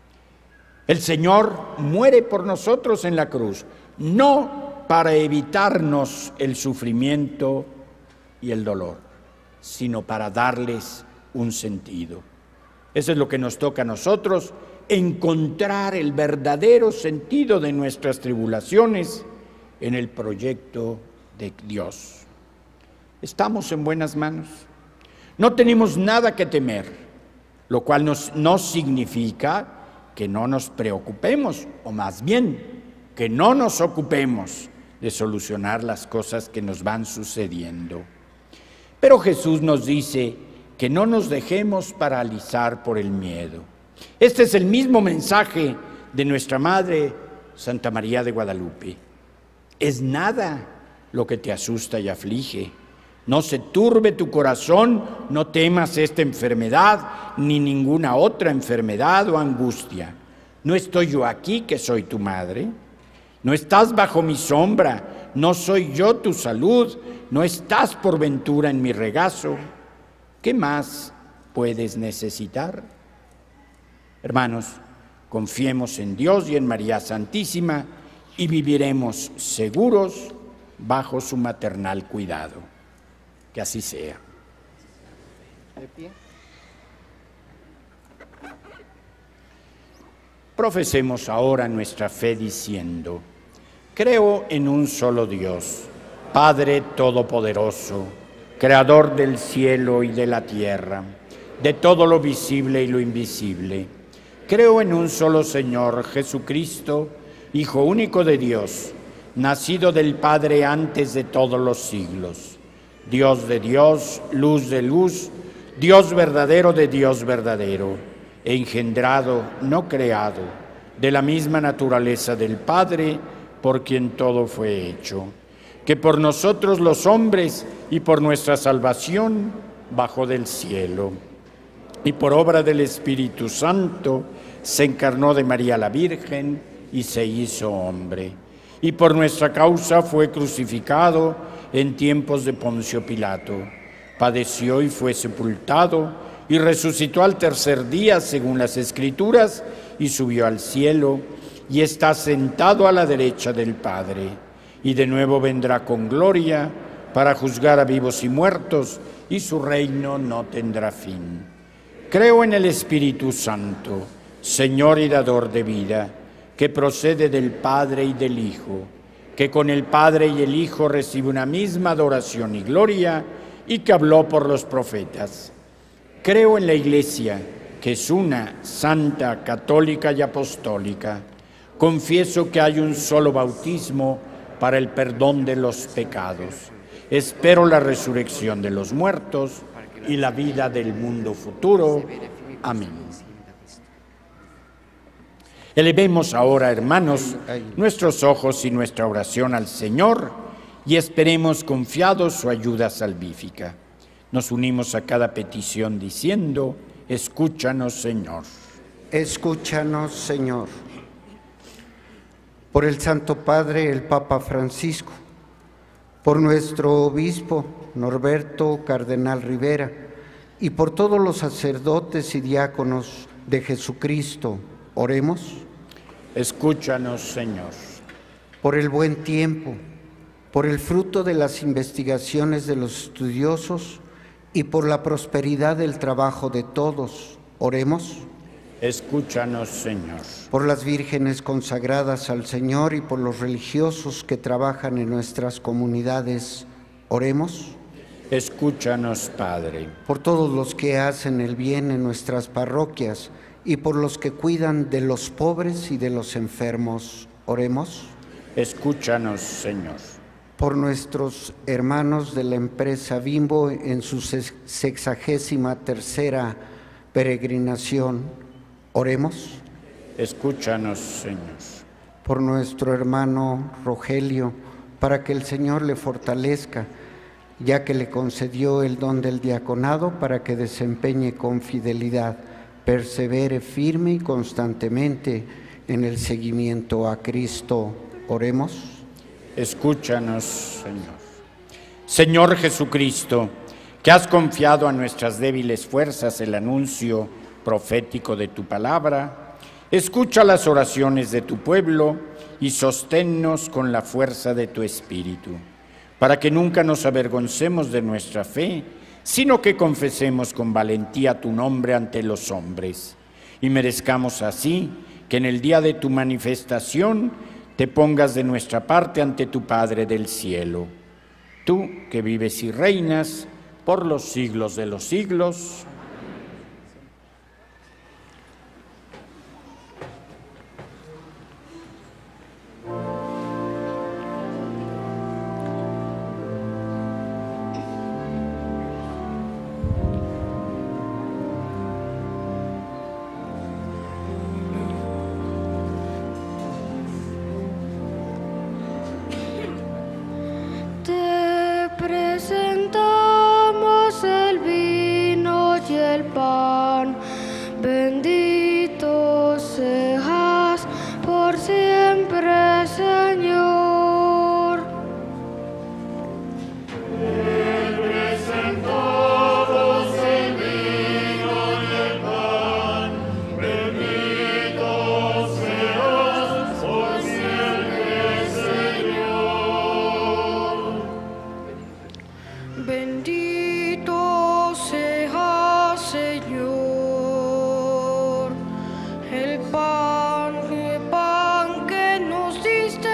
El Señor muere por nosotros en la cruz, no para evitarnos el sufrimiento y el dolor, sino para darles un sentido. Eso es lo que nos toca a nosotros, encontrar el verdadero sentido de nuestras tribulaciones en el proyecto de Dios. Estamos en buenas manos. No tenemos nada que temer, lo cual nos, no significa que no nos preocupemos, o más bien, que no nos ocupemos de solucionar las cosas que nos van sucediendo. Pero Jesús nos dice que no nos dejemos paralizar por el miedo. Este es el mismo mensaje de nuestra Madre Santa María de Guadalupe. Es nada lo que te asusta y aflige. No se turbe tu corazón, no temas esta enfermedad, ni ninguna otra enfermedad o angustia. ¿No estoy yo aquí que soy tu madre? ¿No estás bajo mi sombra? ¿No soy yo tu salud? ¿No estás por ventura en mi regazo? ¿Qué más puedes necesitar? Hermanos, confiemos en Dios y en María Santísima y viviremos seguros bajo su maternal cuidado. Que así sea. De pie. Profesemos ahora nuestra fe diciendo: creo en un solo Dios, Padre Todopoderoso, Creador del cielo y de la tierra, de todo lo visible y lo invisible. Creo en un solo Señor, Jesucristo, Hijo único de Dios, nacido del Padre antes de todos los siglos, Dios de Dios, luz de luz, Dios verdadero de Dios verdadero, engendrado, no creado, de la misma naturaleza del Padre, por quien todo fue hecho, que por nosotros los hombres y por nuestra salvación bajó del cielo, y por obra del Espíritu Santo se encarnó de María la Virgen y se hizo hombre, y por nuestra causa fue crucificado en tiempos de Poncio Pilato, padeció y fue sepultado, y resucitó al tercer día según las Escrituras, y subió al cielo, y está sentado a la derecha del Padre, y de nuevo vendrá con gloria para juzgar a vivos y muertos, y su reino no tendrá fin. Creo en el Espíritu Santo, Señor y dador de vida, que procede del Padre y del Hijo, que con el Padre y el Hijo recibe una misma adoración y gloria, y que habló por los profetas. Creo en la Iglesia, que es una, santa, católica y apostólica. Confieso que hay un solo bautismo para el perdón de los pecados. Espero la resurrección de los muertos y la vida del mundo futuro. Amén. Elevemos ahora, hermanos, nuestros ojos y nuestra oración al Señor y esperemos confiados su ayuda salvífica. Nos unimos a cada petición diciendo: escúchanos, Señor. Escúchanos, Señor. Por el Santo Padre, el Papa Francisco, por nuestro obispo Norberto Cardenal Rivera y por todos los sacerdotes y diáconos de Jesucristo, oremos. Escúchanos, Señor. Por el buen tiempo, por el fruto de las investigaciones de los estudiosos y por la prosperidad del trabajo de todos, oremos. Escúchanos, Señor. Por las vírgenes consagradas al Señor y por los religiosos que trabajan en nuestras comunidades, oremos. Escúchanos, Padre. Por todos los que hacen el bien en nuestras parroquias y por los que cuidan de los pobres y de los enfermos, oremos. Escúchanos, Señor. Por nuestros hermanos de la empresa Bimbo en su sexagésima tercera peregrinación, oremos. Escúchanos, Señor. Por nuestro hermano Rogelio, para que el Señor le fortalezca, ya que le concedió el don del diaconado para que desempeñe con fidelidad, persevere firme y constantemente en el seguimiento a Cristo. Oremos. Escúchanos, Señor. Señor Jesucristo, que has confiado a nuestras débiles fuerzas el anuncio profético de tu palabra, escucha las oraciones de tu pueblo y sosténnos con la fuerza de tu Espíritu, para que nunca nos avergoncemos de nuestra fe, sino que confesemos con valentía tu nombre ante los hombres, y merezcamos así que en el día de tu manifestación te pongas de nuestra parte ante tu Padre del cielo. Tú que vives y reinas por los siglos de los siglos. Presentamos el vino y el pan, bendito seas por siempre, Señor. Te presentamos el vino y el pan, bendito seas por siempre, Señor. Bendito sea, Señor, el pan, el pan que nos diste,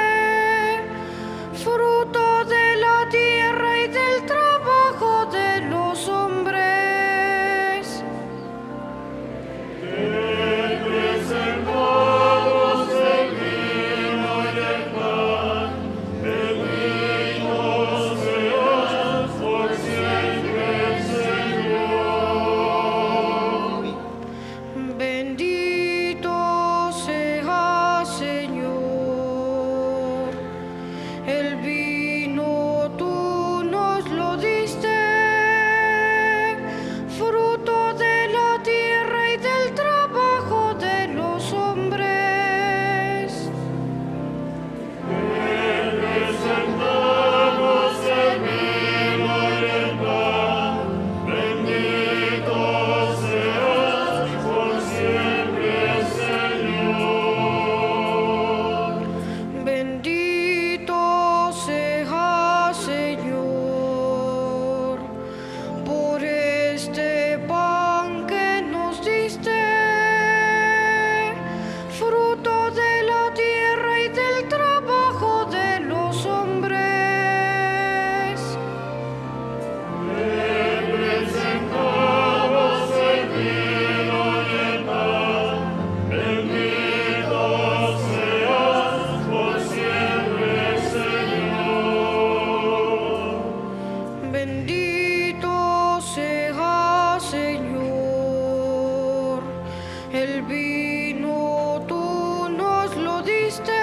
fruto de la tierra y del trabajo de los hombres. Te presentamos el vino y el pan, bendito seas por siempre, Señor. Bendito sea, Señor, el vino tú nos lo diste, fruto de la tierra y del trabajo de los hombres. Te presentamos el vino y el pan, bendito seas por siempre, Señor. Bendito sea, Señor, por este pan que nos diste, fruto de la tierra y del trabajo de los hombres. Te presentamos el vino y el pan, bendito seas por siempre, Señor. Bendito sea, Señor, el vino tú nos lo diste,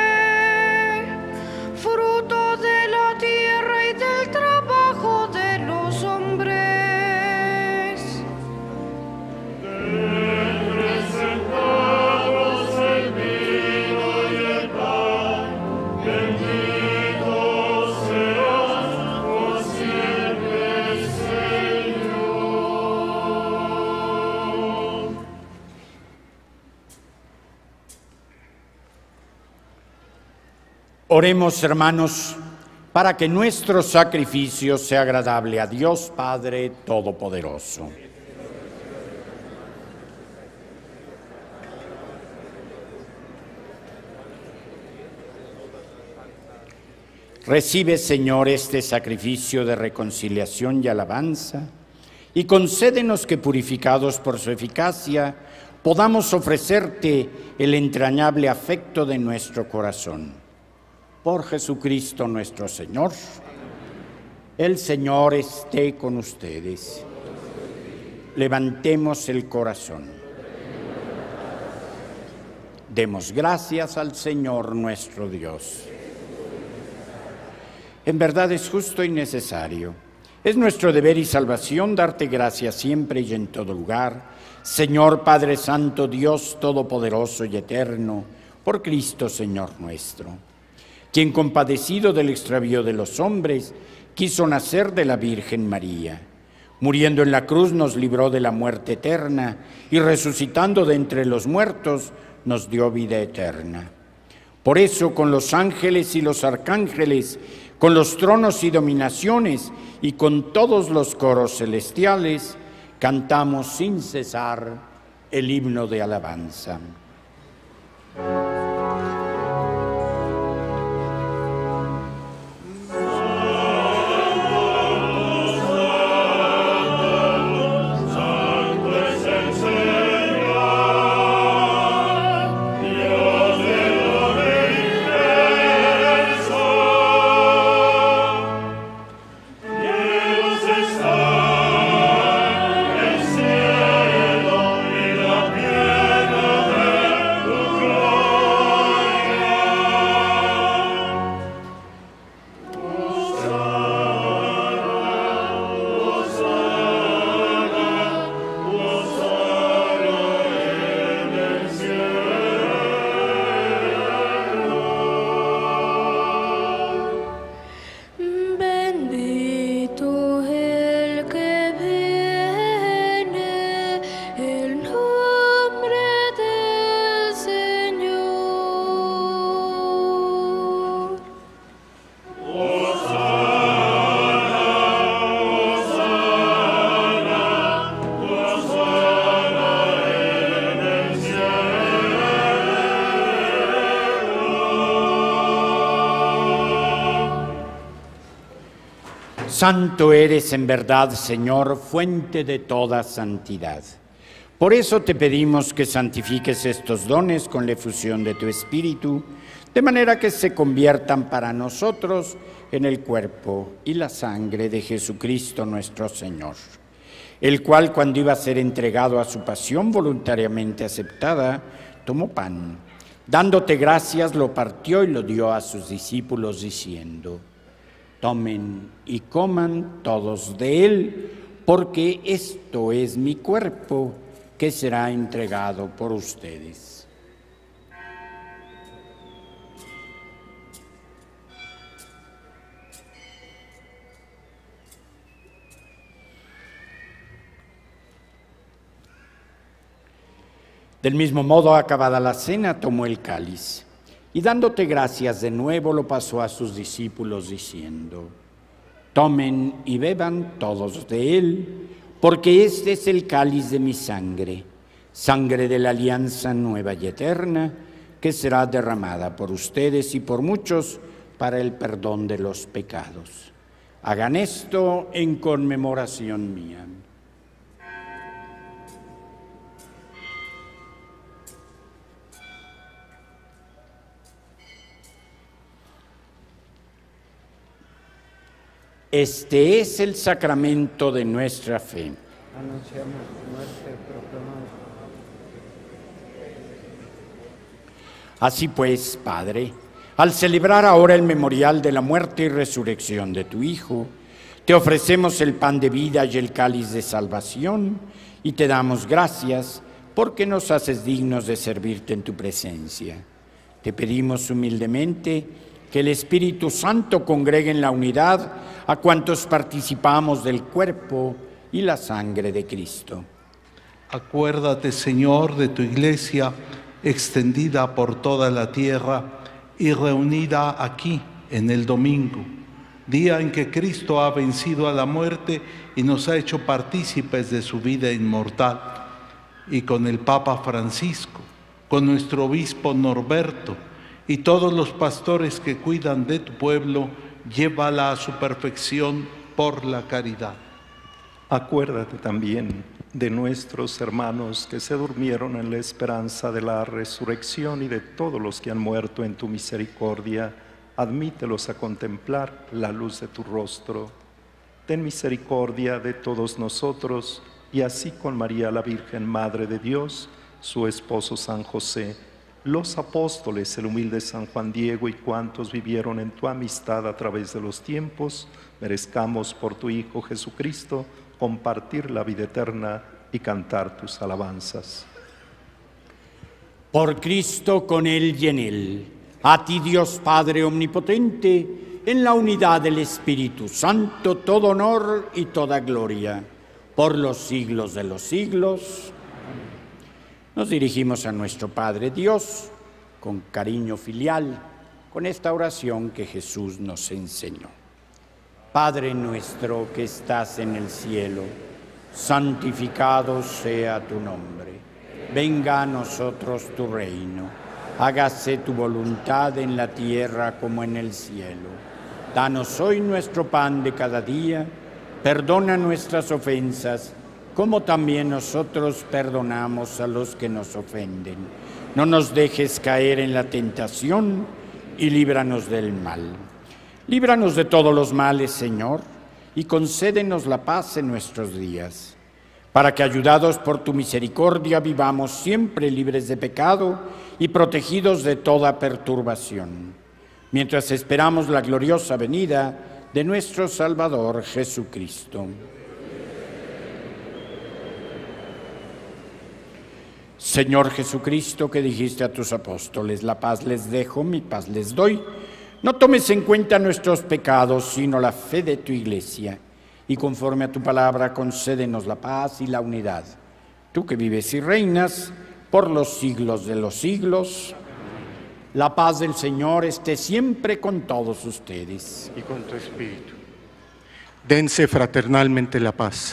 fruto de la tierra y del trabajo de los hombres. Te presentamos el vino y el pan, bendito seas por siempre, Señor. Oremos, hermanos, para que nuestro sacrificio sea agradable a Dios Padre Todopoderoso. Recibe, Señor, este sacrificio de reconciliación y alabanza, y concédenos que, purificados por su eficacia, podamos ofrecerte el entrañable afecto de nuestro corazón. Por Jesucristo nuestro Señor. El Señor esté con ustedes. Levantemos el corazón. Demos gracias al Señor nuestro Dios. En verdad es justo y necesario. Es nuestro deber y salvación darte gracias siempre y en todo lugar, Señor Padre Santo, Dios Todopoderoso y Eterno, por Cristo Señor nuestro, quien, compadecido del extravío de los hombres, quiso nacer de la Virgen María. Muriendo en la cruz nos libró de la muerte eterna y resucitando de entre los muertos nos dio vida eterna. Por eso, con los ángeles y los arcángeles, con los tronos y dominaciones y con todos los coros celestiales, cantamos sin cesar el himno de alabanza. Santo eres en verdad, Señor, fuente de toda santidad. Por eso te pedimos que santifiques estos dones con la efusión de tu Espíritu, de manera que se conviertan para nosotros en el cuerpo y la sangre de Jesucristo nuestro Señor, el cual, cuando iba a ser entregado a su pasión voluntariamente aceptada, tomó pan. Dándote gracias, lo partió y lo dio a sus discípulos, diciendo: tomen y coman todos de él, porque esto es mi cuerpo, que será entregado por ustedes. Del mismo modo, acabada la cena, tomó el cáliz y, dándote gracias de nuevo, lo pasó a sus discípulos diciendo: tomen y beban todos de él, porque este es el cáliz de mi sangre, sangre de la alianza nueva y eterna, que será derramada por ustedes y por muchos para el perdón de los pecados. Hagan esto en conmemoración mía. Este es el sacramento de nuestra fe. Anunciamos tu muerte, proclamamos. Así pues, Padre, al celebrar ahora el memorial de la muerte y resurrección de tu Hijo, te ofrecemos el pan de vida y el cáliz de salvación, y te damos gracias porque nos haces dignos de servirte en tu presencia. Te pedimos humildemente que el Espíritu Santo congregue en la unidad a cuantos participamos del cuerpo y la sangre de Cristo. Acuérdate, Señor, de tu Iglesia extendida por toda la tierra y reunida aquí en el domingo, día en que Cristo ha vencido a la muerte y nos ha hecho partícipes de su vida inmortal, y con el Papa Francisco, con nuestro obispo Norberto y todos los pastores que cuidan de tu pueblo, llévala a su perfección por la caridad. Acuérdate también de nuestros hermanos que se durmieron en la esperanza de la resurrección y de todos los que han muerto en tu misericordia. Admítelos a contemplar la luz de tu rostro. Ten misericordia de todos nosotros, y así con María la Virgen, Madre de Dios, su esposo San José, los apóstoles, el humilde San Juan Diego y cuantos vivieron en tu amistad a través de los tiempos, merezcamos por tu Hijo Jesucristo compartir la vida eterna y cantar tus alabanzas. Por Cristo, con Él y en Él, a ti Dios Padre Omnipotente, en la unidad del Espíritu Santo, todo honor y toda gloria, por los siglos de los siglos. Nos dirigimos a nuestro Padre Dios con cariño filial, con esta oración que Jesús nos enseñó. Padre nuestro que estás en el cielo, santificado sea tu nombre. Venga a nosotros tu reino. Hágase tu voluntad en la tierra como en el cielo. Danos hoy nuestro pan de cada día. Perdona nuestras ofensas, como también nosotros perdonamos a los que nos ofenden. No nos dejes caer en la tentación y líbranos del mal. Líbranos de todos los males, Señor, y concédenos la paz en nuestros días, para que, ayudados por tu misericordia, vivamos siempre libres de pecado y protegidos de toda perturbación, mientras esperamos la gloriosa venida de nuestro Salvador Jesucristo. Señor Jesucristo, que dijiste a tus apóstoles, la paz les dejo, mi paz les doy. No tomes en cuenta nuestros pecados, sino la fe de tu Iglesia, y conforme a tu palabra concédenos la paz y la unidad. Tú que vives y reinas por los siglos de los siglos, la paz del Señor esté siempre con todos ustedes. Y con tu espíritu. Dense fraternalmente la paz.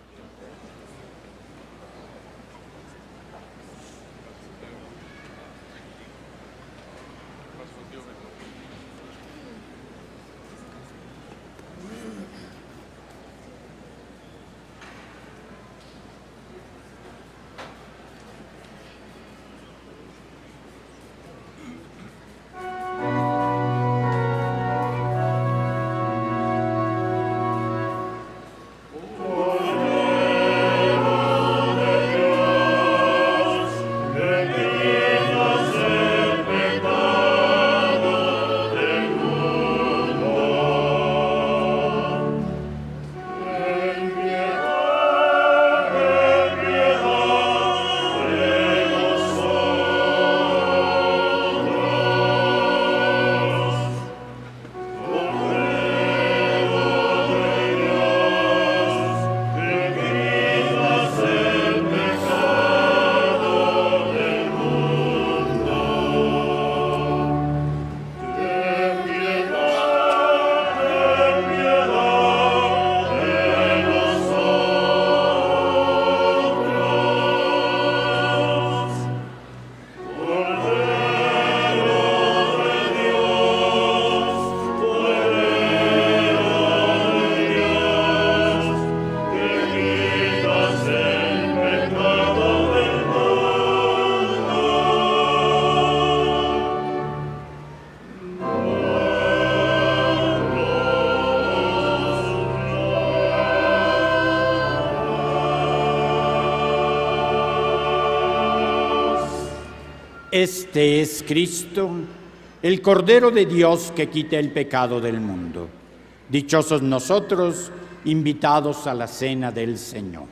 Este es Cristo, el Cordero de Dios que quita el pecado del mundo. Dichosos nosotros, invitados a la cena del Señor.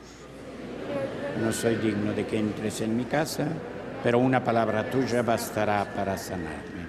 No soy digno de que entres en mi casa, pero una palabra tuya bastará para sanarme.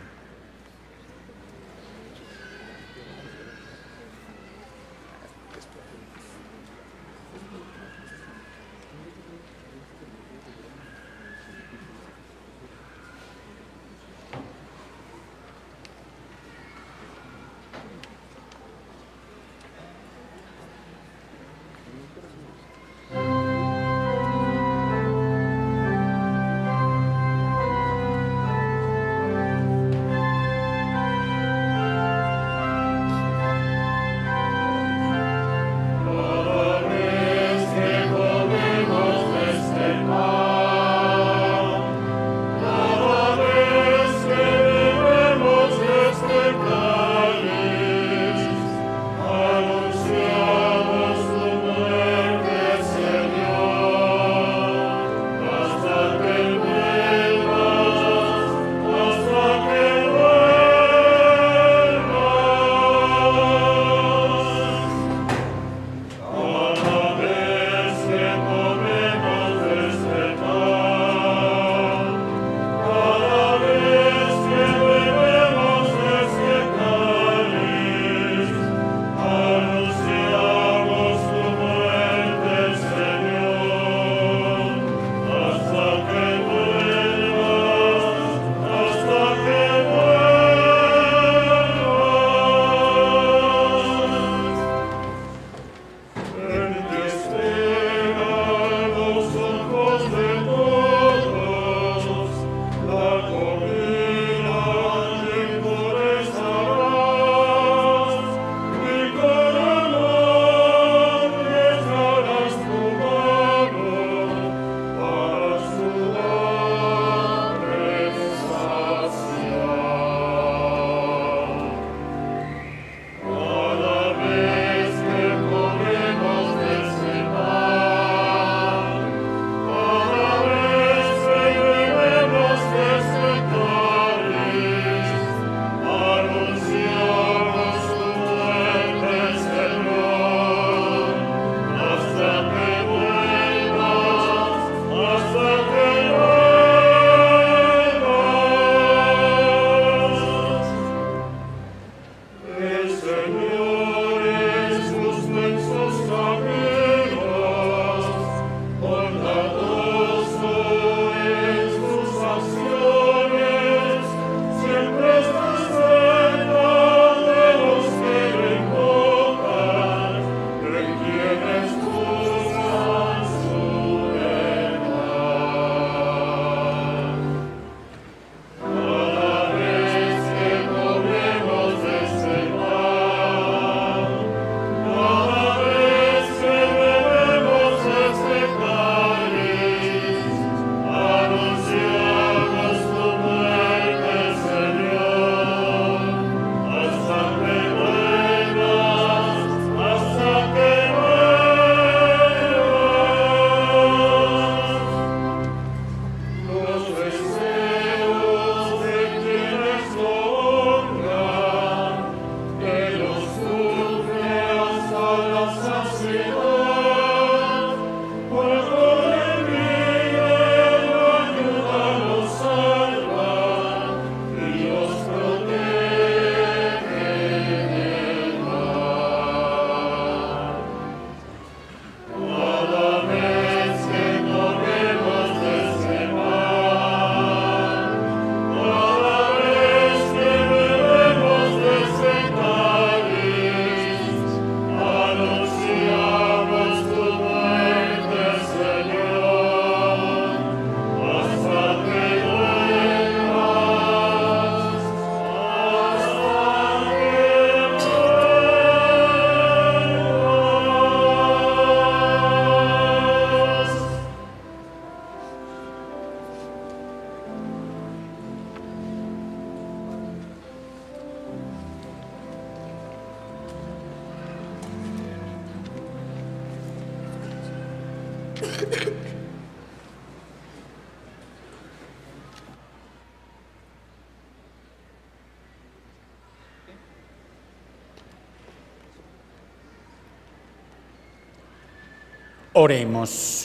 Oremos.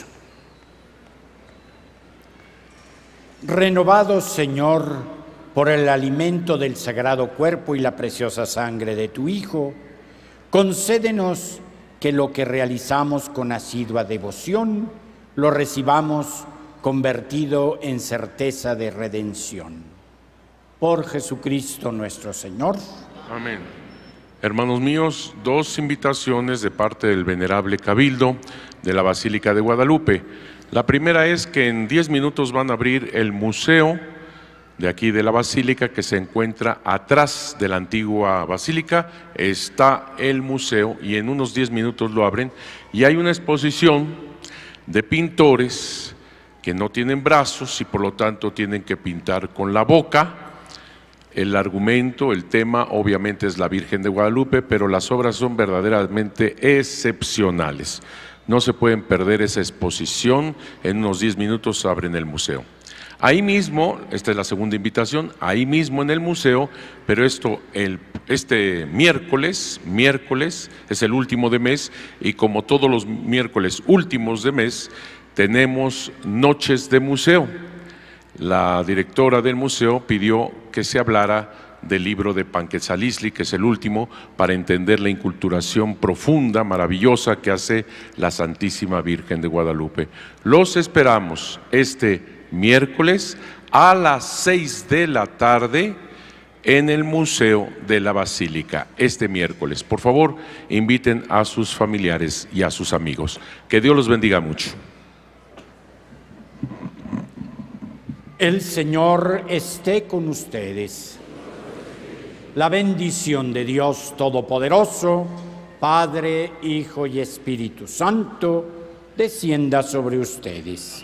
Renovados, Señor, por el alimento del sagrado cuerpo y la preciosa sangre de tu Hijo, concédenos que lo que realizamos con asidua devoción lo recibamos convertido en certeza de redención. Por Jesucristo nuestro Señor. Amén. Hermanos míos, dos invitaciones de parte del Venerable Cabildo de la Basílica de Guadalupe. La primera es que en diez minutos van a abrir el museo de aquí de la Basílica, que se encuentra atrás de la antigua Basílica. Está el museo y en unos diez minutos lo abren, y hay una exposición de pintores que no tienen brazos y por lo tanto tienen que pintar con la boca. El argumento, el tema obviamente es la Virgen de Guadalupe, pero las obras son verdaderamente excepcionales. No se pueden perder esa exposición. En unos diez minutos abren el museo. Ahí mismo, esta es la segunda invitación, ahí mismo en el museo, pero esto el, este miércoles, miércoles es el último de mes, y como todos los miércoles últimos de mes, tenemos noches de museo. La directora del museo pidió que se hablara del libro de Panquetzalisli, que es el último, para entender la inculturación profunda, maravillosa que hace la Santísima Virgen de Guadalupe. Los esperamos este miércoles a las seis de la tarde en el Museo de la Basílica. Este miércoles, por favor, inviten a sus familiares y a sus amigos. Que Dios los bendiga mucho. El Señor esté con ustedes. La bendición de Dios Todopoderoso, Padre, Hijo y Espíritu Santo, descienda sobre ustedes.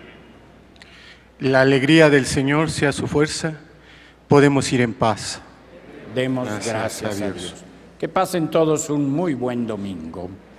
La alegría del Señor sea su fuerza. Podemos ir en paz. Demos gracias, gracias a Dios. A Dios. Que pasen todos un muy buen domingo.